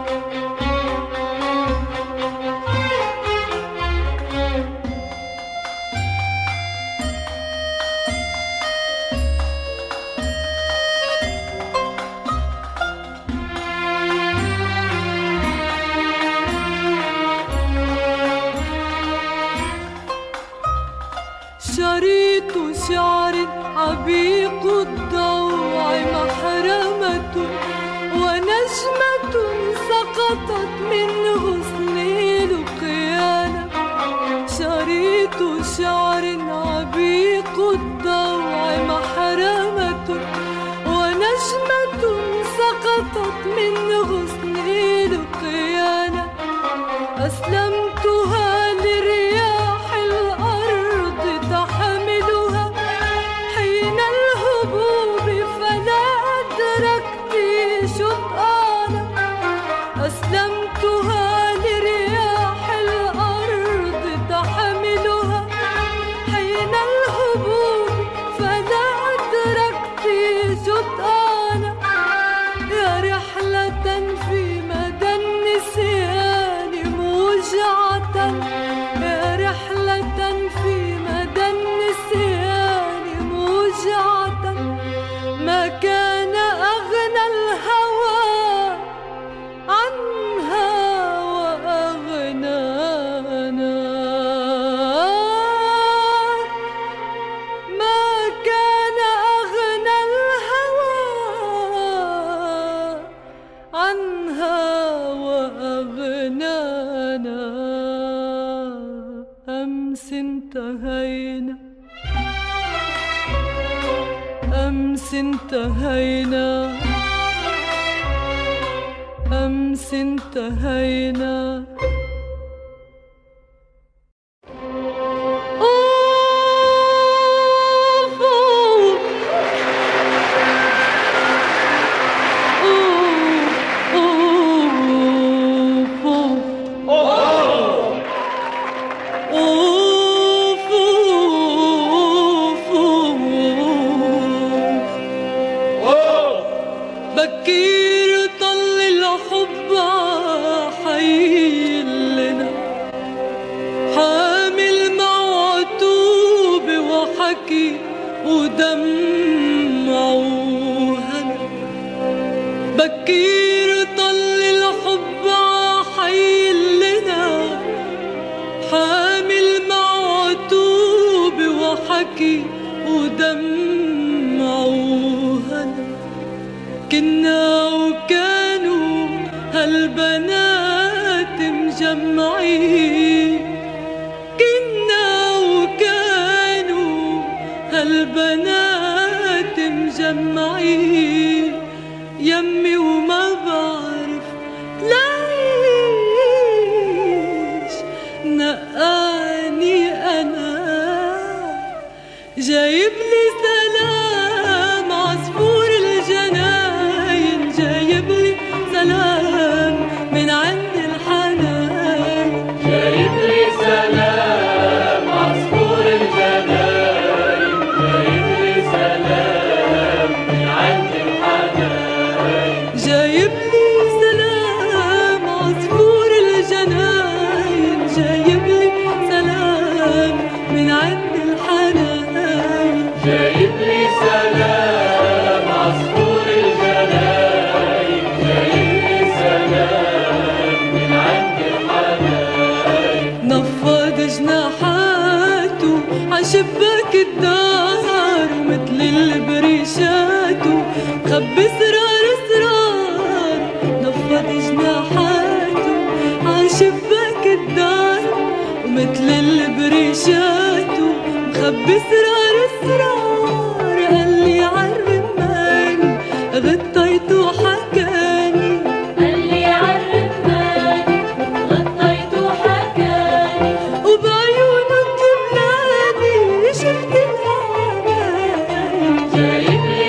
شريط شعر عبيق الضوع محرمة ونجمة سقطت من غصن لقيانا. شريط شعر عبيق الضوع محرمة ونجمة سقطت من غصن لقيانا. أسلمتها لرياح الأرض تحملها حين الهبوب فلا أدركت شطآنا. أسلمتها لرياح الأرض تحملها حين الهبوب فلا أدركت شطآنا. يا رحلة في مدى النسيان موجعة، يا رحلة في مدى النسيان موجعة. ما كان أغنى الهوى عنها وأغنانا. ما كان أغنى الهوى عنها وأغنانا. أمس انتهينا أمس انتهينا أمس انتهينا. بكير طل الحب حي كنا وكانوا هالبنات مجمعين، كنا وكانوا هالبنات مجمعين يمي، وما بعرف ليش نقاني أنا. جايب لي سلام عصفور الجناين، جايب لي سلام من عند الحناين، جايب لي سلام عصفور الجناين، جايب لي سلام من عند الحناين، جايب لي سلام عصفور الجناين، جايب لي سلام من عند الحناين، جايب لي سلام عصفور الجناين، جايب لي سلام من عند الحناين. نفض جناحاته عشباك الدار، ومثل البريشات خبي اسرار اسرار. نفض جناحاته عشباك الدار، ومثل البريشات مخبي اسرار اسرار. قال لي عالرماني غطيته وحكاني، قال لي عالرماني غطيته وحكاني، وبعيونه الدبلاني شفت الأماني. جايب لي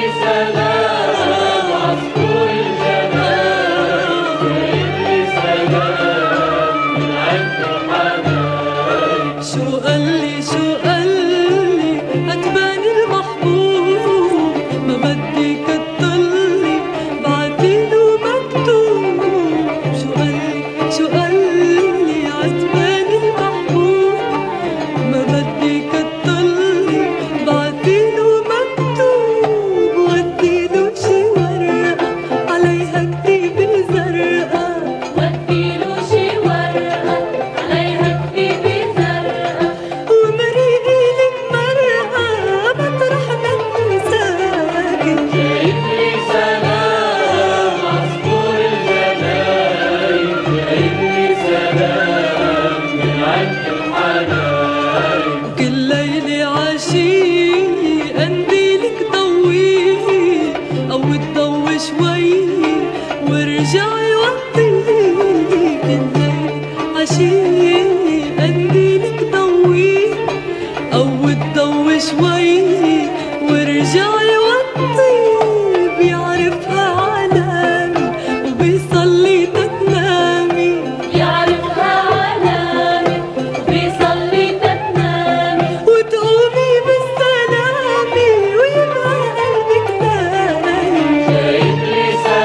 سلام عصفور الجناين، جايب لي سلام من عند الحناين. شو قال لي شو قال لي أتباني المحبوب، ما بدي كتطلي بعتيله مكتوب. شو قال لي شو قال لي عتباني المحبوب، ما بدي كتطلي بعتيله مكتوب. وديله شي ورقة عليها كتيبة زرقاء، وديله شي ورقة عليها كتيبة زرقاء، ومريقي لك مرقة مطرح ما ساكن. جايب لي سلام عصفور الجناين، جايب لي سلام من عند الحناين. كل ليلة عشية قنديلك ضويه، أو تضوي شوي وارجعي وطيه. كل ليلة عشية قنديلك ضويه، أو تضوي شوي وارجعي وطيه. بيعرفها علامي وبيصلي تتنامي، يعرفها علامي وبيصلي تتنامي، وتقومي بالسلامة ويبقى قلبك نايم. جايب لي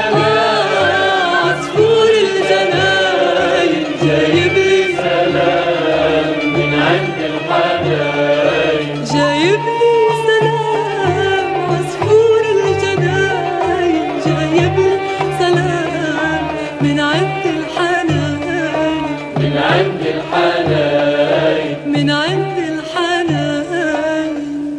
سلام عصفور الجناين، جايب لي سلام من عند الحناين. جايب لي سلام عصفور الجناين، جايب لي سلام من عند الحناين، من عند الحناين. من عند الحناين.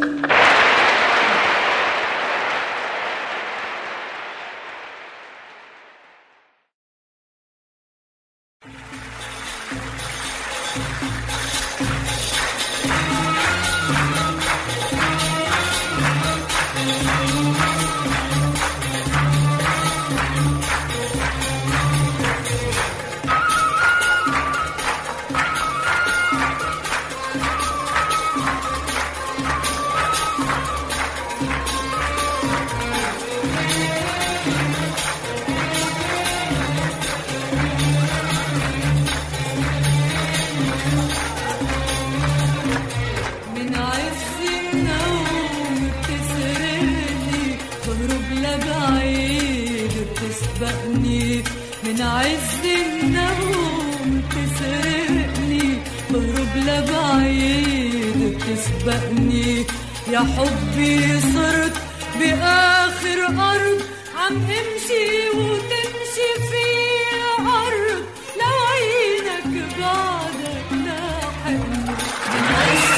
من عز النوم بتسرقني، بهرب لبعيد بتسبقني. من عز النوم بتسرقني، بهرب لبعيد بتسبقني. يا حبي صرت بآخر أرض عم امشي وتمشي في الأرض، لو عينك بعدك لاحقني.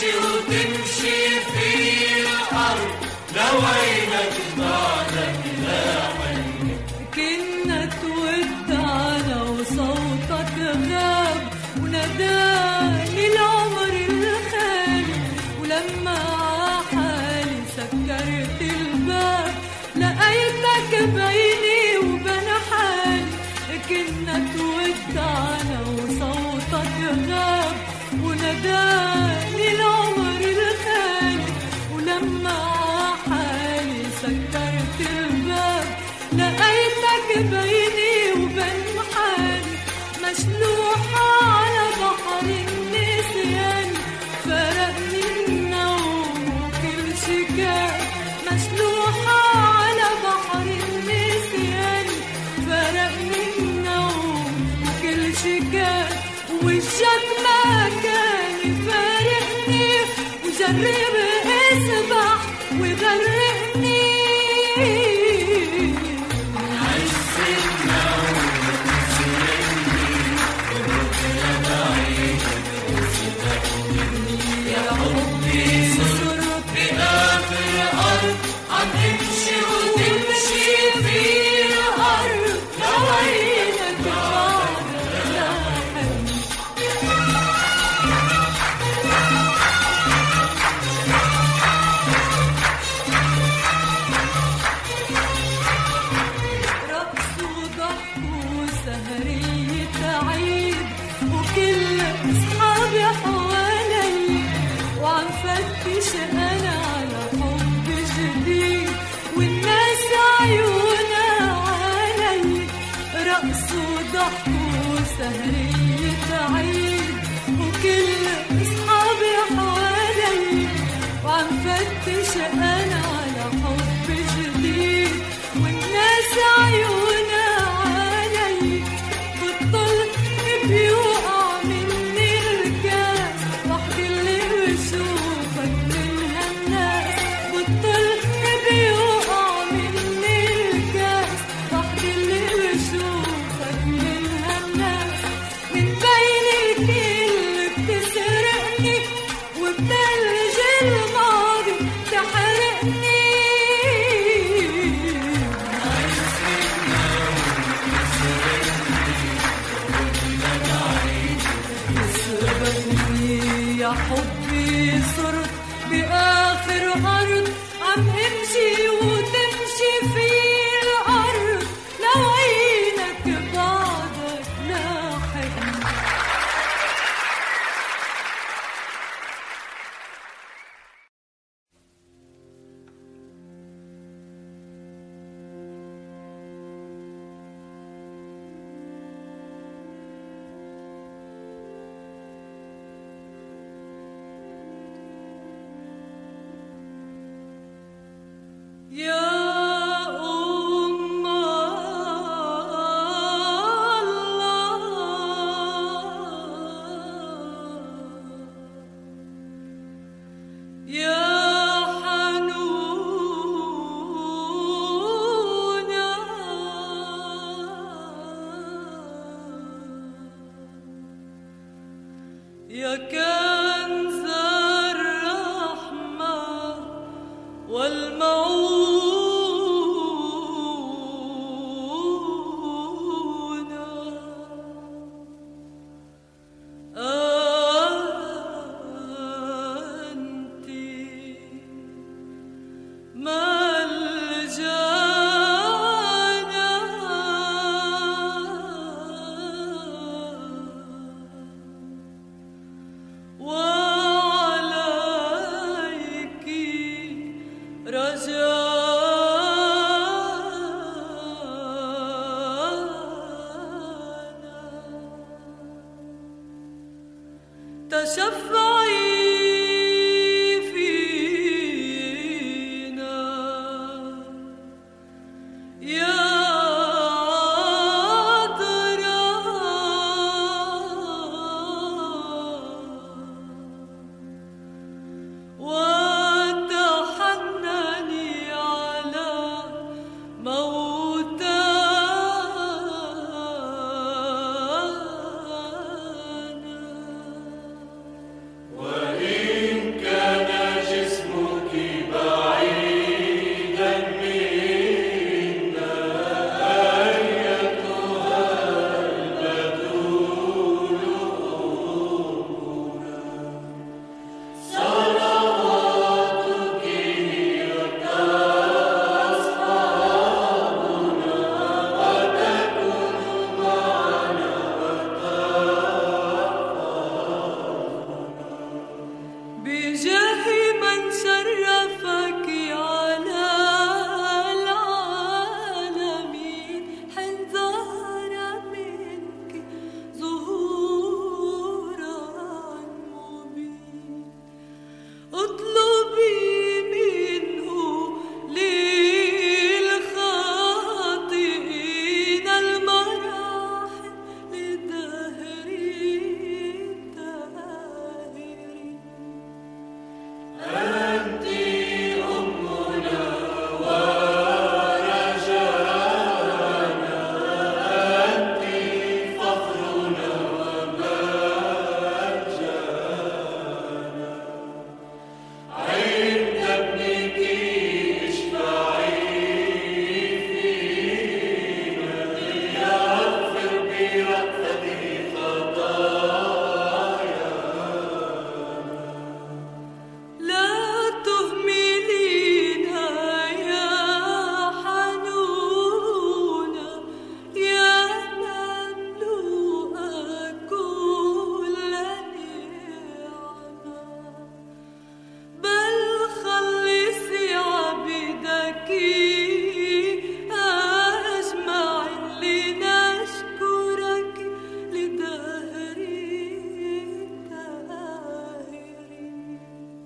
تمشي وتمشي في الأرض نوينك بعدك لاحق. كنا تودعنا وصوتك غاب وناداني العمر الخالي، ولما عحالي سكرت الباب لقيتك بيني وبين حالي. كنا تودعنا وصوتك غاب وناداني العمر الخالي، ولما عحالي سكرت الباب لقيتك بيني وبين حالي. مشلوحة على بحر النسيان فرقني النوم وكل شكاك. مشلوحة على بحر النسيان فرقني النوم وكل شكاك. وشك ما كان يفارقني وجرب اسبح وغرقني. يا حبي صرت بآخر أرض عم تمشي وتمشي في الأرض نوينك بعدك لاحق. رقص وضحك وسهرية عيد وكل أصحابي حوالي، وعم فتش أنا على حب جديد والناس عيونها علي. رقص وضحك وسهرية عيد وكل أصحابي حوالي، وعم فتش أنا على حب جديد والناس عيونها علي. بطل بيوقع مني الكاس وحدي اللي بشوفك من هالناس. بطل بيوقع مني الكاس وحدي اللي بشوفك من هالناس. من بين الكل بتسرقني وبتلج الماضي تحرقني. يا حبي صرت بآخر أرض عم امشي وتمشي في الأرض لوينك بعدك لاحق. يا أم الله يا حنونة يا كنز الرحمة والمعونة. أنتِ بجاه من شرفك على العالمين حين ظهر منك ظهورا مبين اطلبي منه للخاطئين المراحل لدهر الداهرين. أنتِ أمنا ورجانا، أنتِ فخرنا ومجدنا، عند ابنك اشفعي فينا ليغفر برأفته خطايانا. لا تهملينا يا حنونة يا مملوءة كل نعمة، بل خلصي عبدك أجمعين لنشكرك لدهر الداهرين.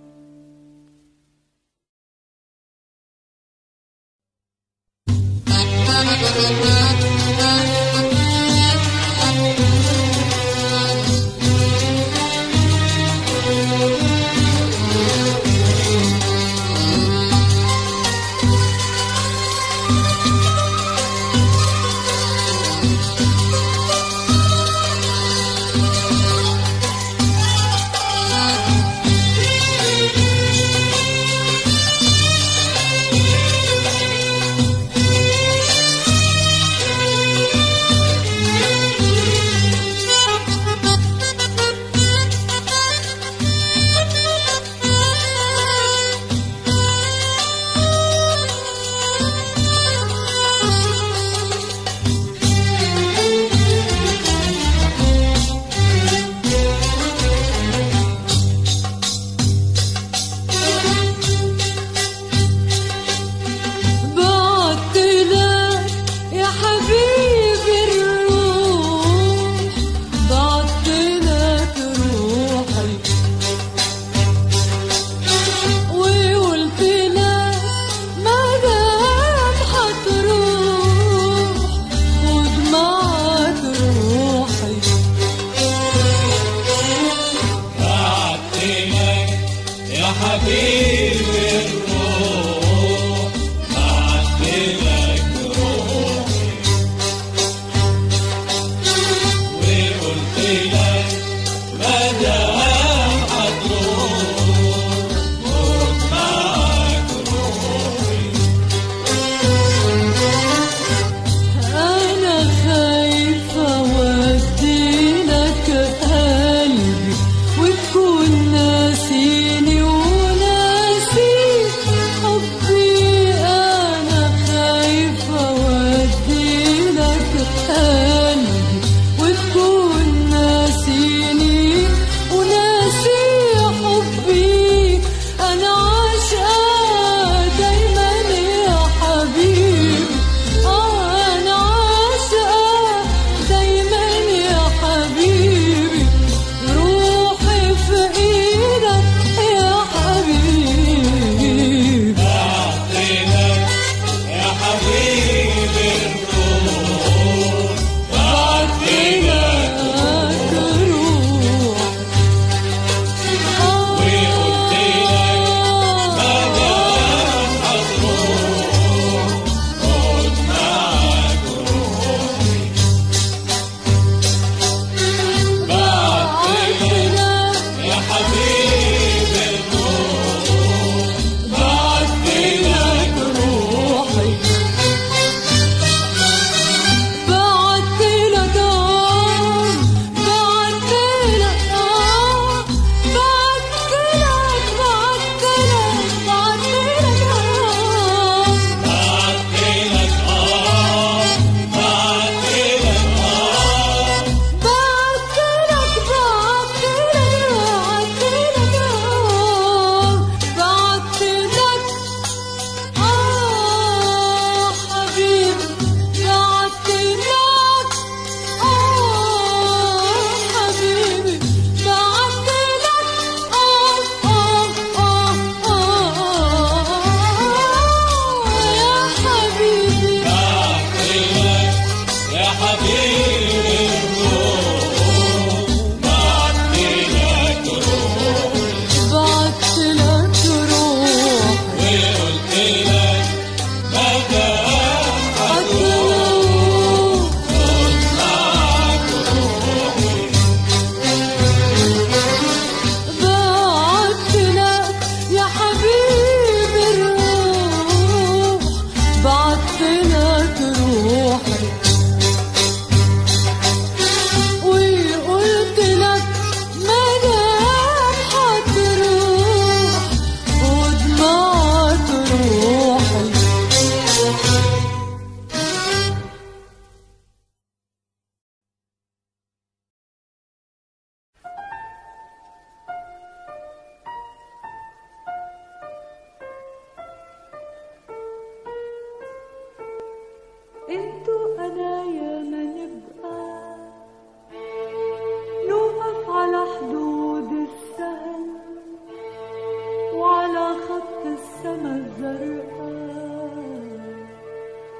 بعت لك يا حبيبي الروح، بعت لك روحي وقلت لك ما دام حتروح خد معك روحي. بعتلك يا حبيبي الروح، بعتلك روحي وقلت لك ما دام هتروح خد معك روحي. أنا خايفة أودي لك قلبي وتكون ناسيني وناسيك،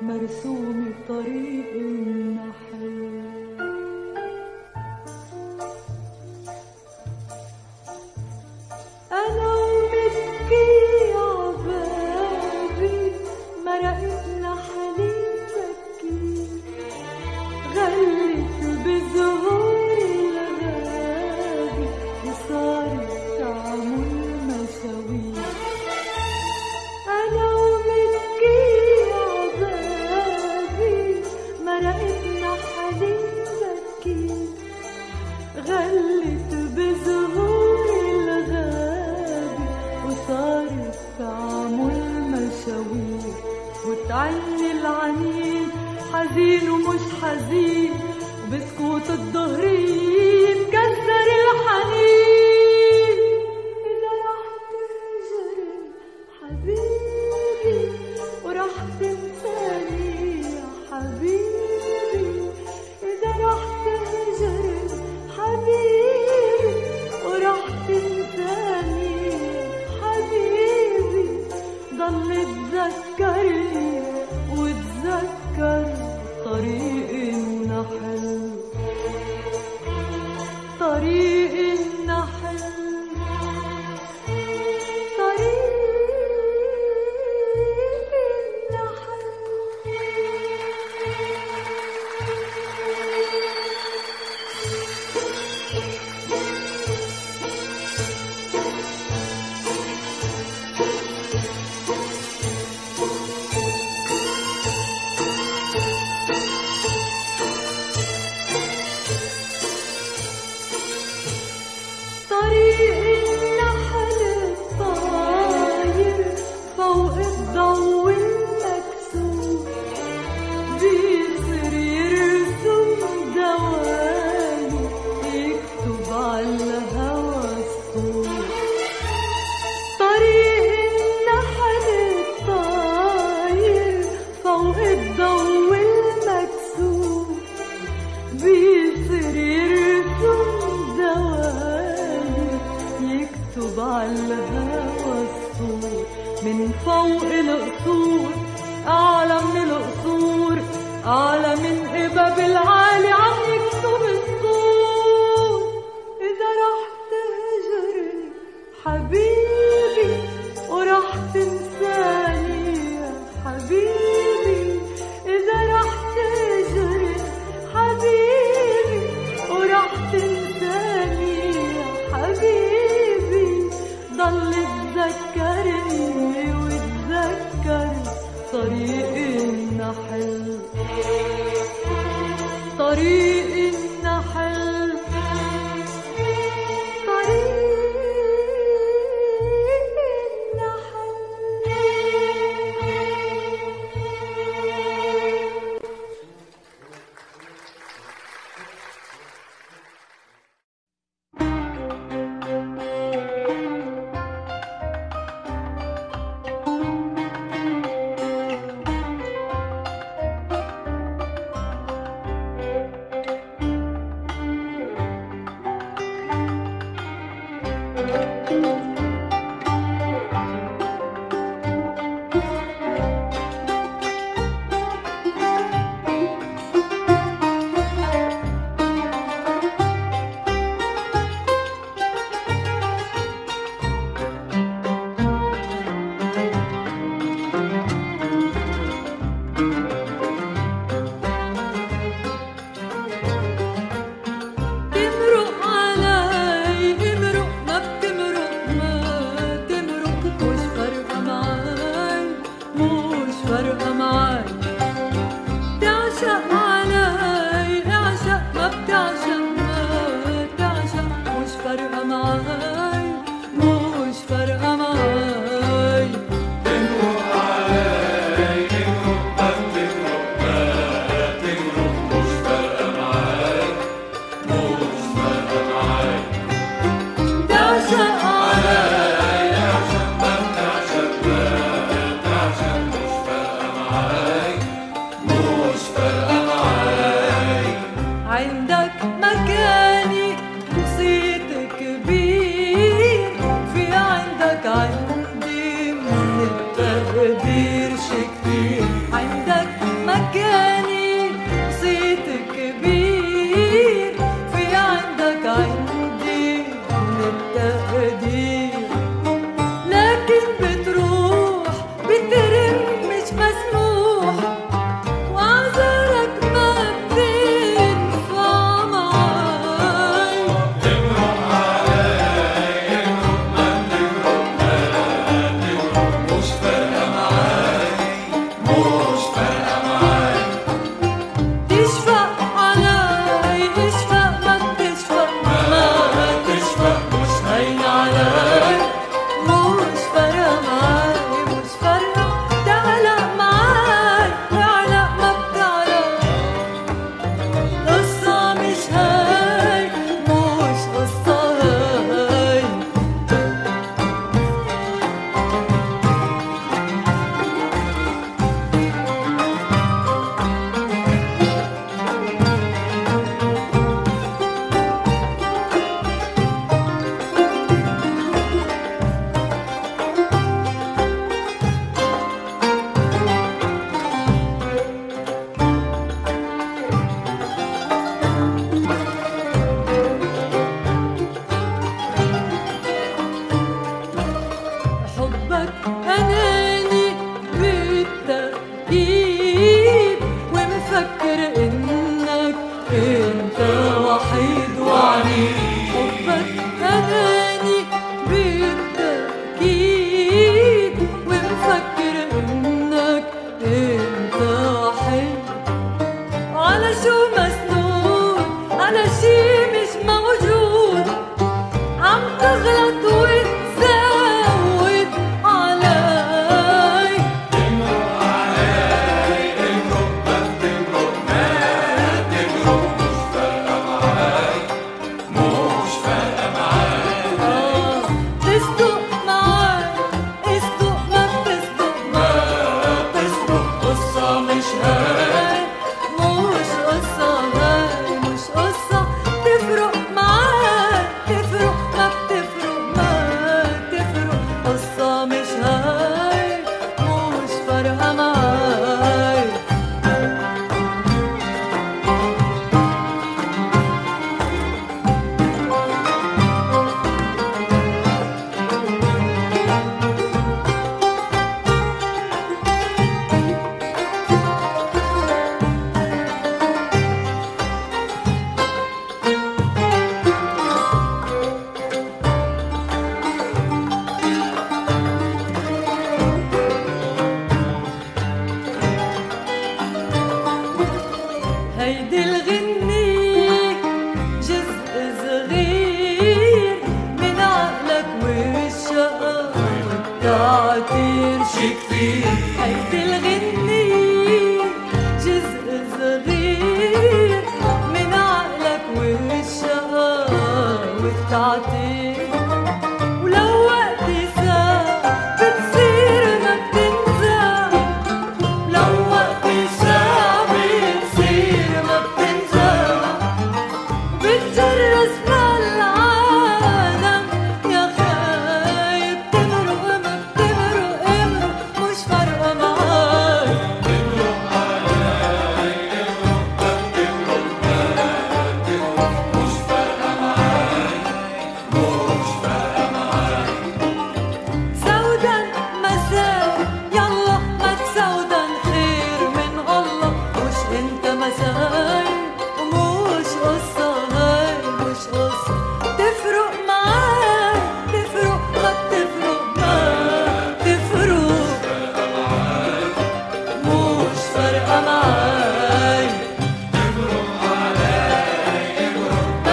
مرسوم طريق النحل. أنا ومبكي عبابي مرقتنا حليب بكي، غلت بزهور الغابي وصارت تعمل مشاوير. أنا ومبكي عبابي مرقتنا حليب بكي، غلت بزهور الغابي وصارت تعمل مشاوير. وتعلي العنين حزين ومش حزين، وبسكوت الظهرين كسر الحنين. إذا رح تهجري حبيبي ورح تنساني يا حبيبي، إذا رح تهجري حبيبي ورح تنساني يا حبيبي، ضل تذكرني وتذكر طريق النحل، طريق النحل، طريق النحل. طريق النحل الطاير فوق الضو المكسور، بيصير يرسم دواله يكتب عالهوا السطور. طريق النحل الطاير فوق الضو المكسور، بيصير يرسم دواله يكتب عالهوا السطور. من فوق القصور أعلى من القصور، أعلى من قباب العالي عم يكتب السطور. إذا رح تهجرني حبيبي ورح تنساني يا حبيبي، إذا رح تهجرني حبيبي ورح تنساني يا حبيبي، ضل تذكرني وتذكر طريق النحل، طريق النحل، طريق النحل. تعطير شي كتير هيدي الغنية جزء صغير من عقلك والشقاء والتعطير ولو وقت ساعة بتصير ما بتنزع لو وقت ساعة بتصير ما بتنزع بتجرس بالعالم يا خايب تمرق ما بتمرق امرق مش فارقة معاي سودا مساء يلا ما تسودن خير من الله مش انت مساي ومش قصة هاي مش قصة تفرق معاي تفرق ما بتفرق ما تفرق مش فارقة معاي ما بتفرق ما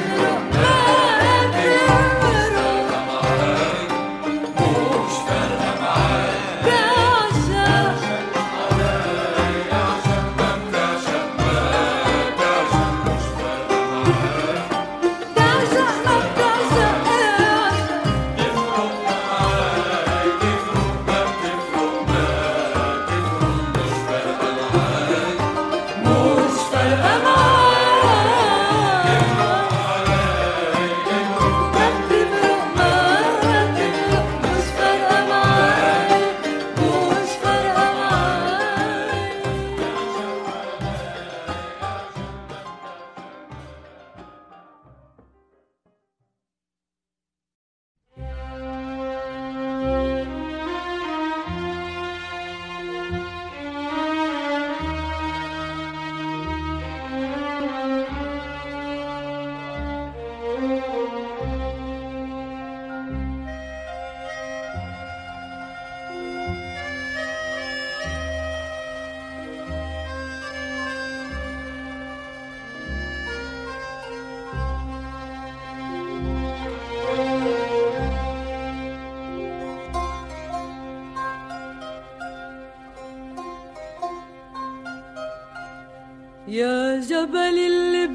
يا جبل اللي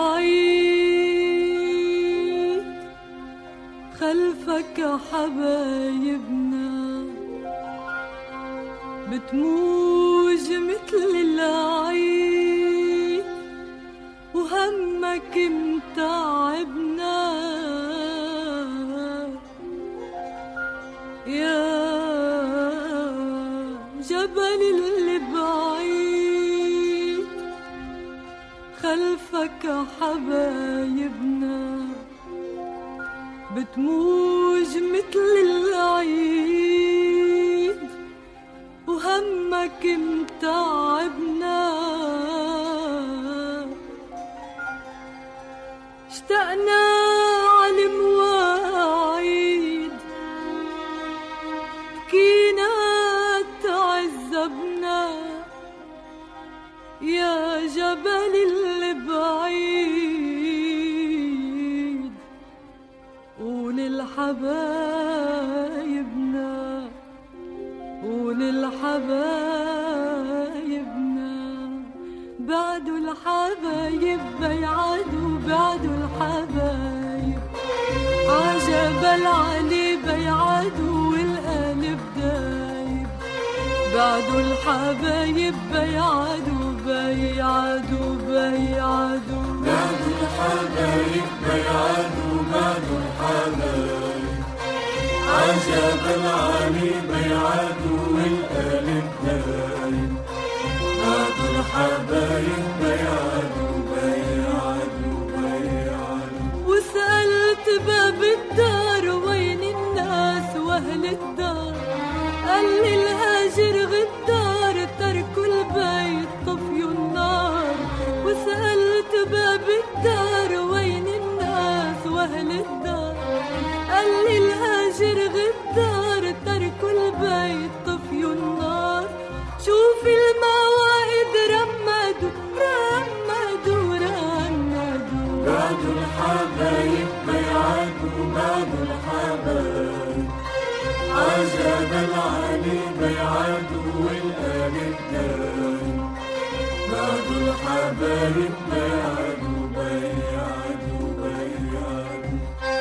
بعيد خلفك حبايبنا بتموج مثل العيد وهمك متعبنا يا جبل اللي بعيد خلفك حبايبنا بتموج مثل العيد وهمك متعبنا اشتقنا على المواعيد بكينا تعذبنا يا جبل اللي بعيد وللحبايبنا وللحبايبنا بعدوا الحبايب بيعادوا بعدوا الحبايب عجبل علي بيعادوا والقلب دايب بعدوا الحبايب بيعادوا بيعادوا بيعادوا بعدوا الحبايب بيعادوا بعدوا الحبايب عجب العالي بيعادوا والقلب دايب بعدوا الحبايب بيعادوا بيعادوا بيعادوا وسألت باب الدار وين الناس واهل الدار قال لي الهاجر غدار تركوا البيت طفيوا النار وسألت باب الدار وين الناس واهل الدار قال لي الهاجر غدار تركوا البيت طفيوا النار شوفي المواعيد رمدوا رمدوا رمدوا بعدوا الحبايب بيعادوا بعدوا الحبايب عجب بيعادوا والقلب دايم، بعدوا الحبايب بيعادوا بيعادوا بيعادوا.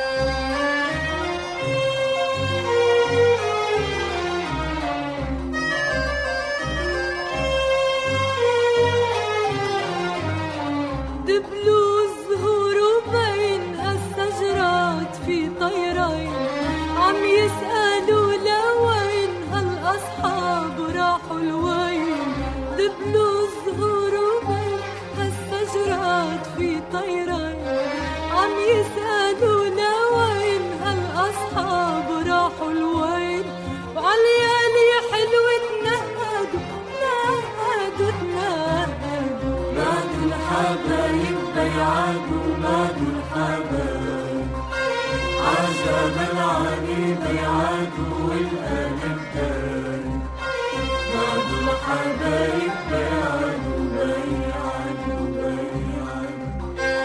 دبلوا الزهور وبين هالشجرات في طيرين عم يسألوا لوين هالأصحاب راحوا لوين. دبلوا الزهور وبين هالشجرات في طيرين عم يسألوا لوين هالأصحاب راحوا لوين. وعالليالي حلوة تنهدوا تنهدوا تنهدوا. بعدوا الحبايب بيعادوا بعدوا الحبايب، عجب العلي بيعادوا والقلب دايم، بعدوا الحبايب بيعادوا بيعادوا بيعادوا.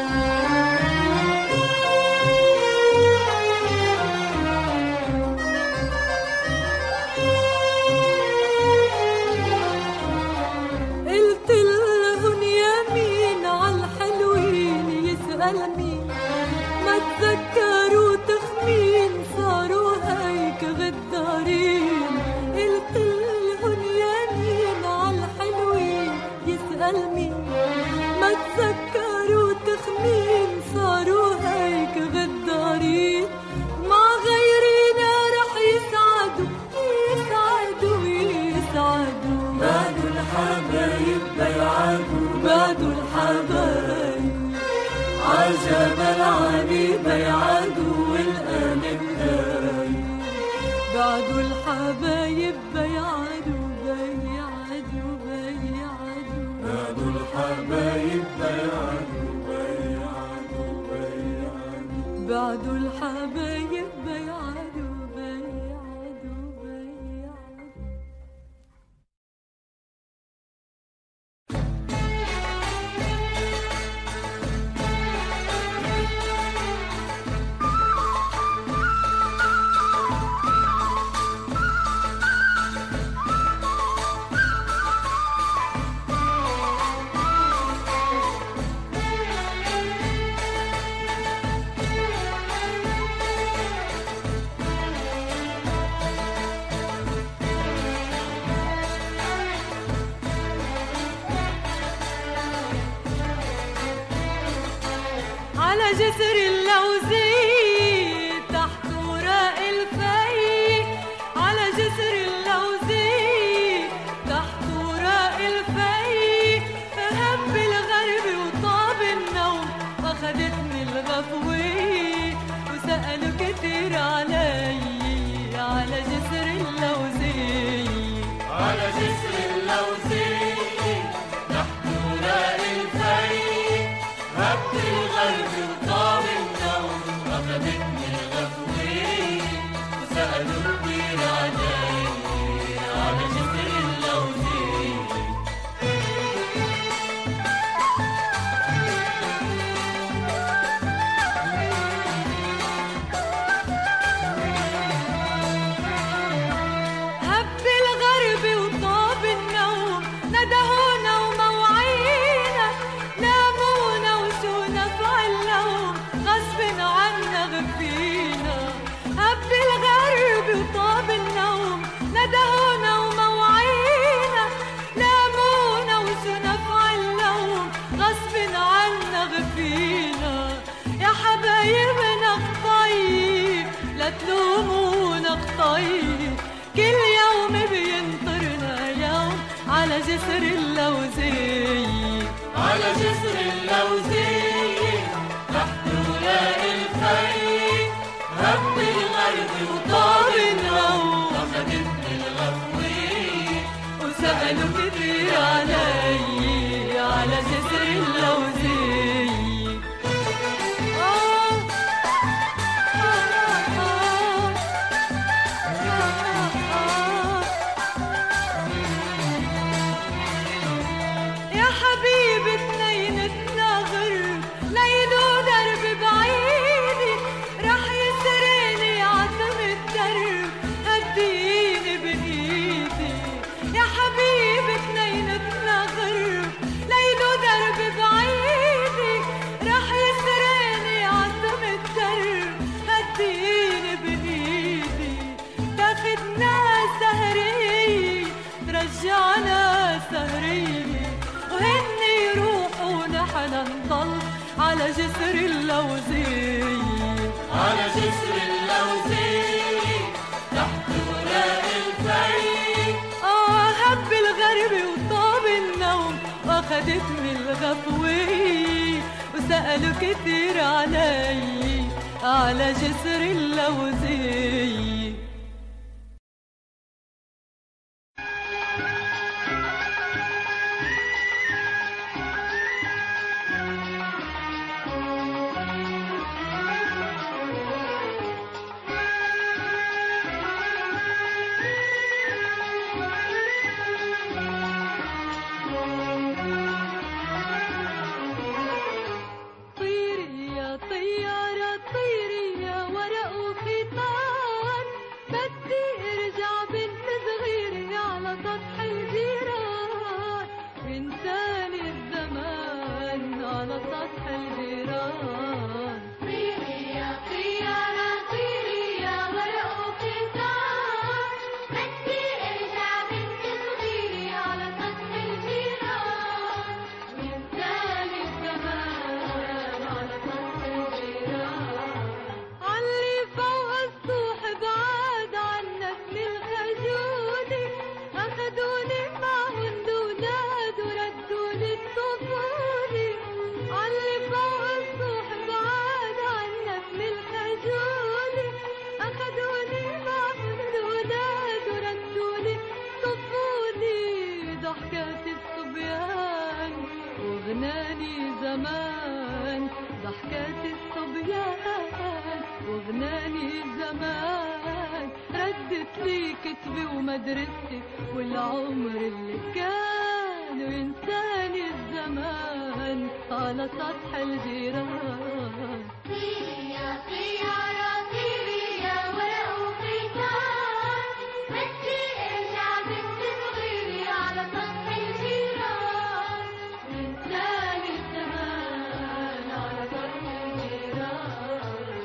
قلت لهن يمين عالحلوين يسأل مين، ما تذكروا تخمين صاروا هيك غدارين. قلت لهن يمين عالحلوين يسأل مين، ما تذكروا تخمين صاروا هيك غدارين. مع غيرنا رح يسعدوا يسعدوا يسعدوا. بعدوا الحبايب بيعادوا بعدوا الحبايب عجب العلي بيعادوا والقلب دايم، بعدوا الحبايب بيعادوا بيعادوا بيعادوا. بعدوا الحبايب بيعادوا بيعادوا بيعادوا. بعدوا الحبايب بيعادوا بيعادوا بيعادوا. على جسر اللوزي تحت وراء الفي، على جسر اللوزي تحت وراء الفي. هب الغرب وطاب النوم أخذتني الغفوة وسألوا كتير علي على جسر اللوزي. على جسر اللوزي تحت وراء الفي، هب الغرب وطاب النوم أخذتني الغفوة وسألوا كتير علي على جسر اللوزي. هب الغرب وطاب النوم ندهونا وموعينا، نامونا وشو نفعل لهم غصب عنا غفينا. هب الغرب وطاب النوم ندهونا وموعينا، نامونا وشو نفعل لهم غصب عنا غفينا. يا حبايبنا خطيب لا تلومونا خطيب، كل يوم بينطرنا يوم على جسر اللوزي. على جسر اللوزي تحت وراء الفي، هب الغرب وطاب النوم أخذتني الغفوة وسألوا كتير علي على جسر اللوزي. يا حبيبي اتنينتنا غرب ليلو درب بعيدي، رح يسرقني عتم الدرب هديني بإيدي. رجعنا سهرية وهن يروحوا ونحن نضل على جسر اللوزية على جسر اللوزية تحت وراء الفي هب الغرب وطاب النوم واخدتني الغفوية وسألوا كتير علي على جسر اللوزية مدرستي والعمر اللي كان وينساني الزمان على سطح الجيران طيري يا طيارة طيري يا ورق وخيطان بدي ارجع بنت صغيري على سطح الجيران وينساني الزمان على سطح الجيران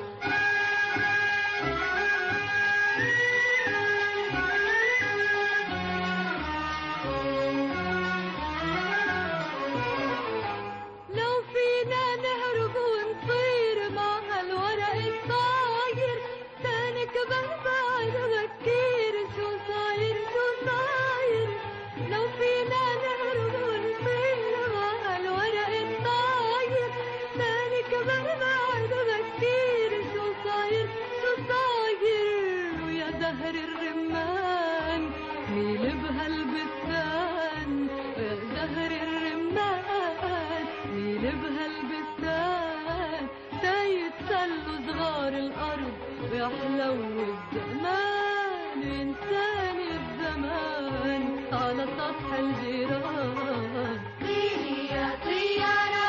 يحلو الزمان ينساني الزمان على سطح الجيران طيري يا طيارة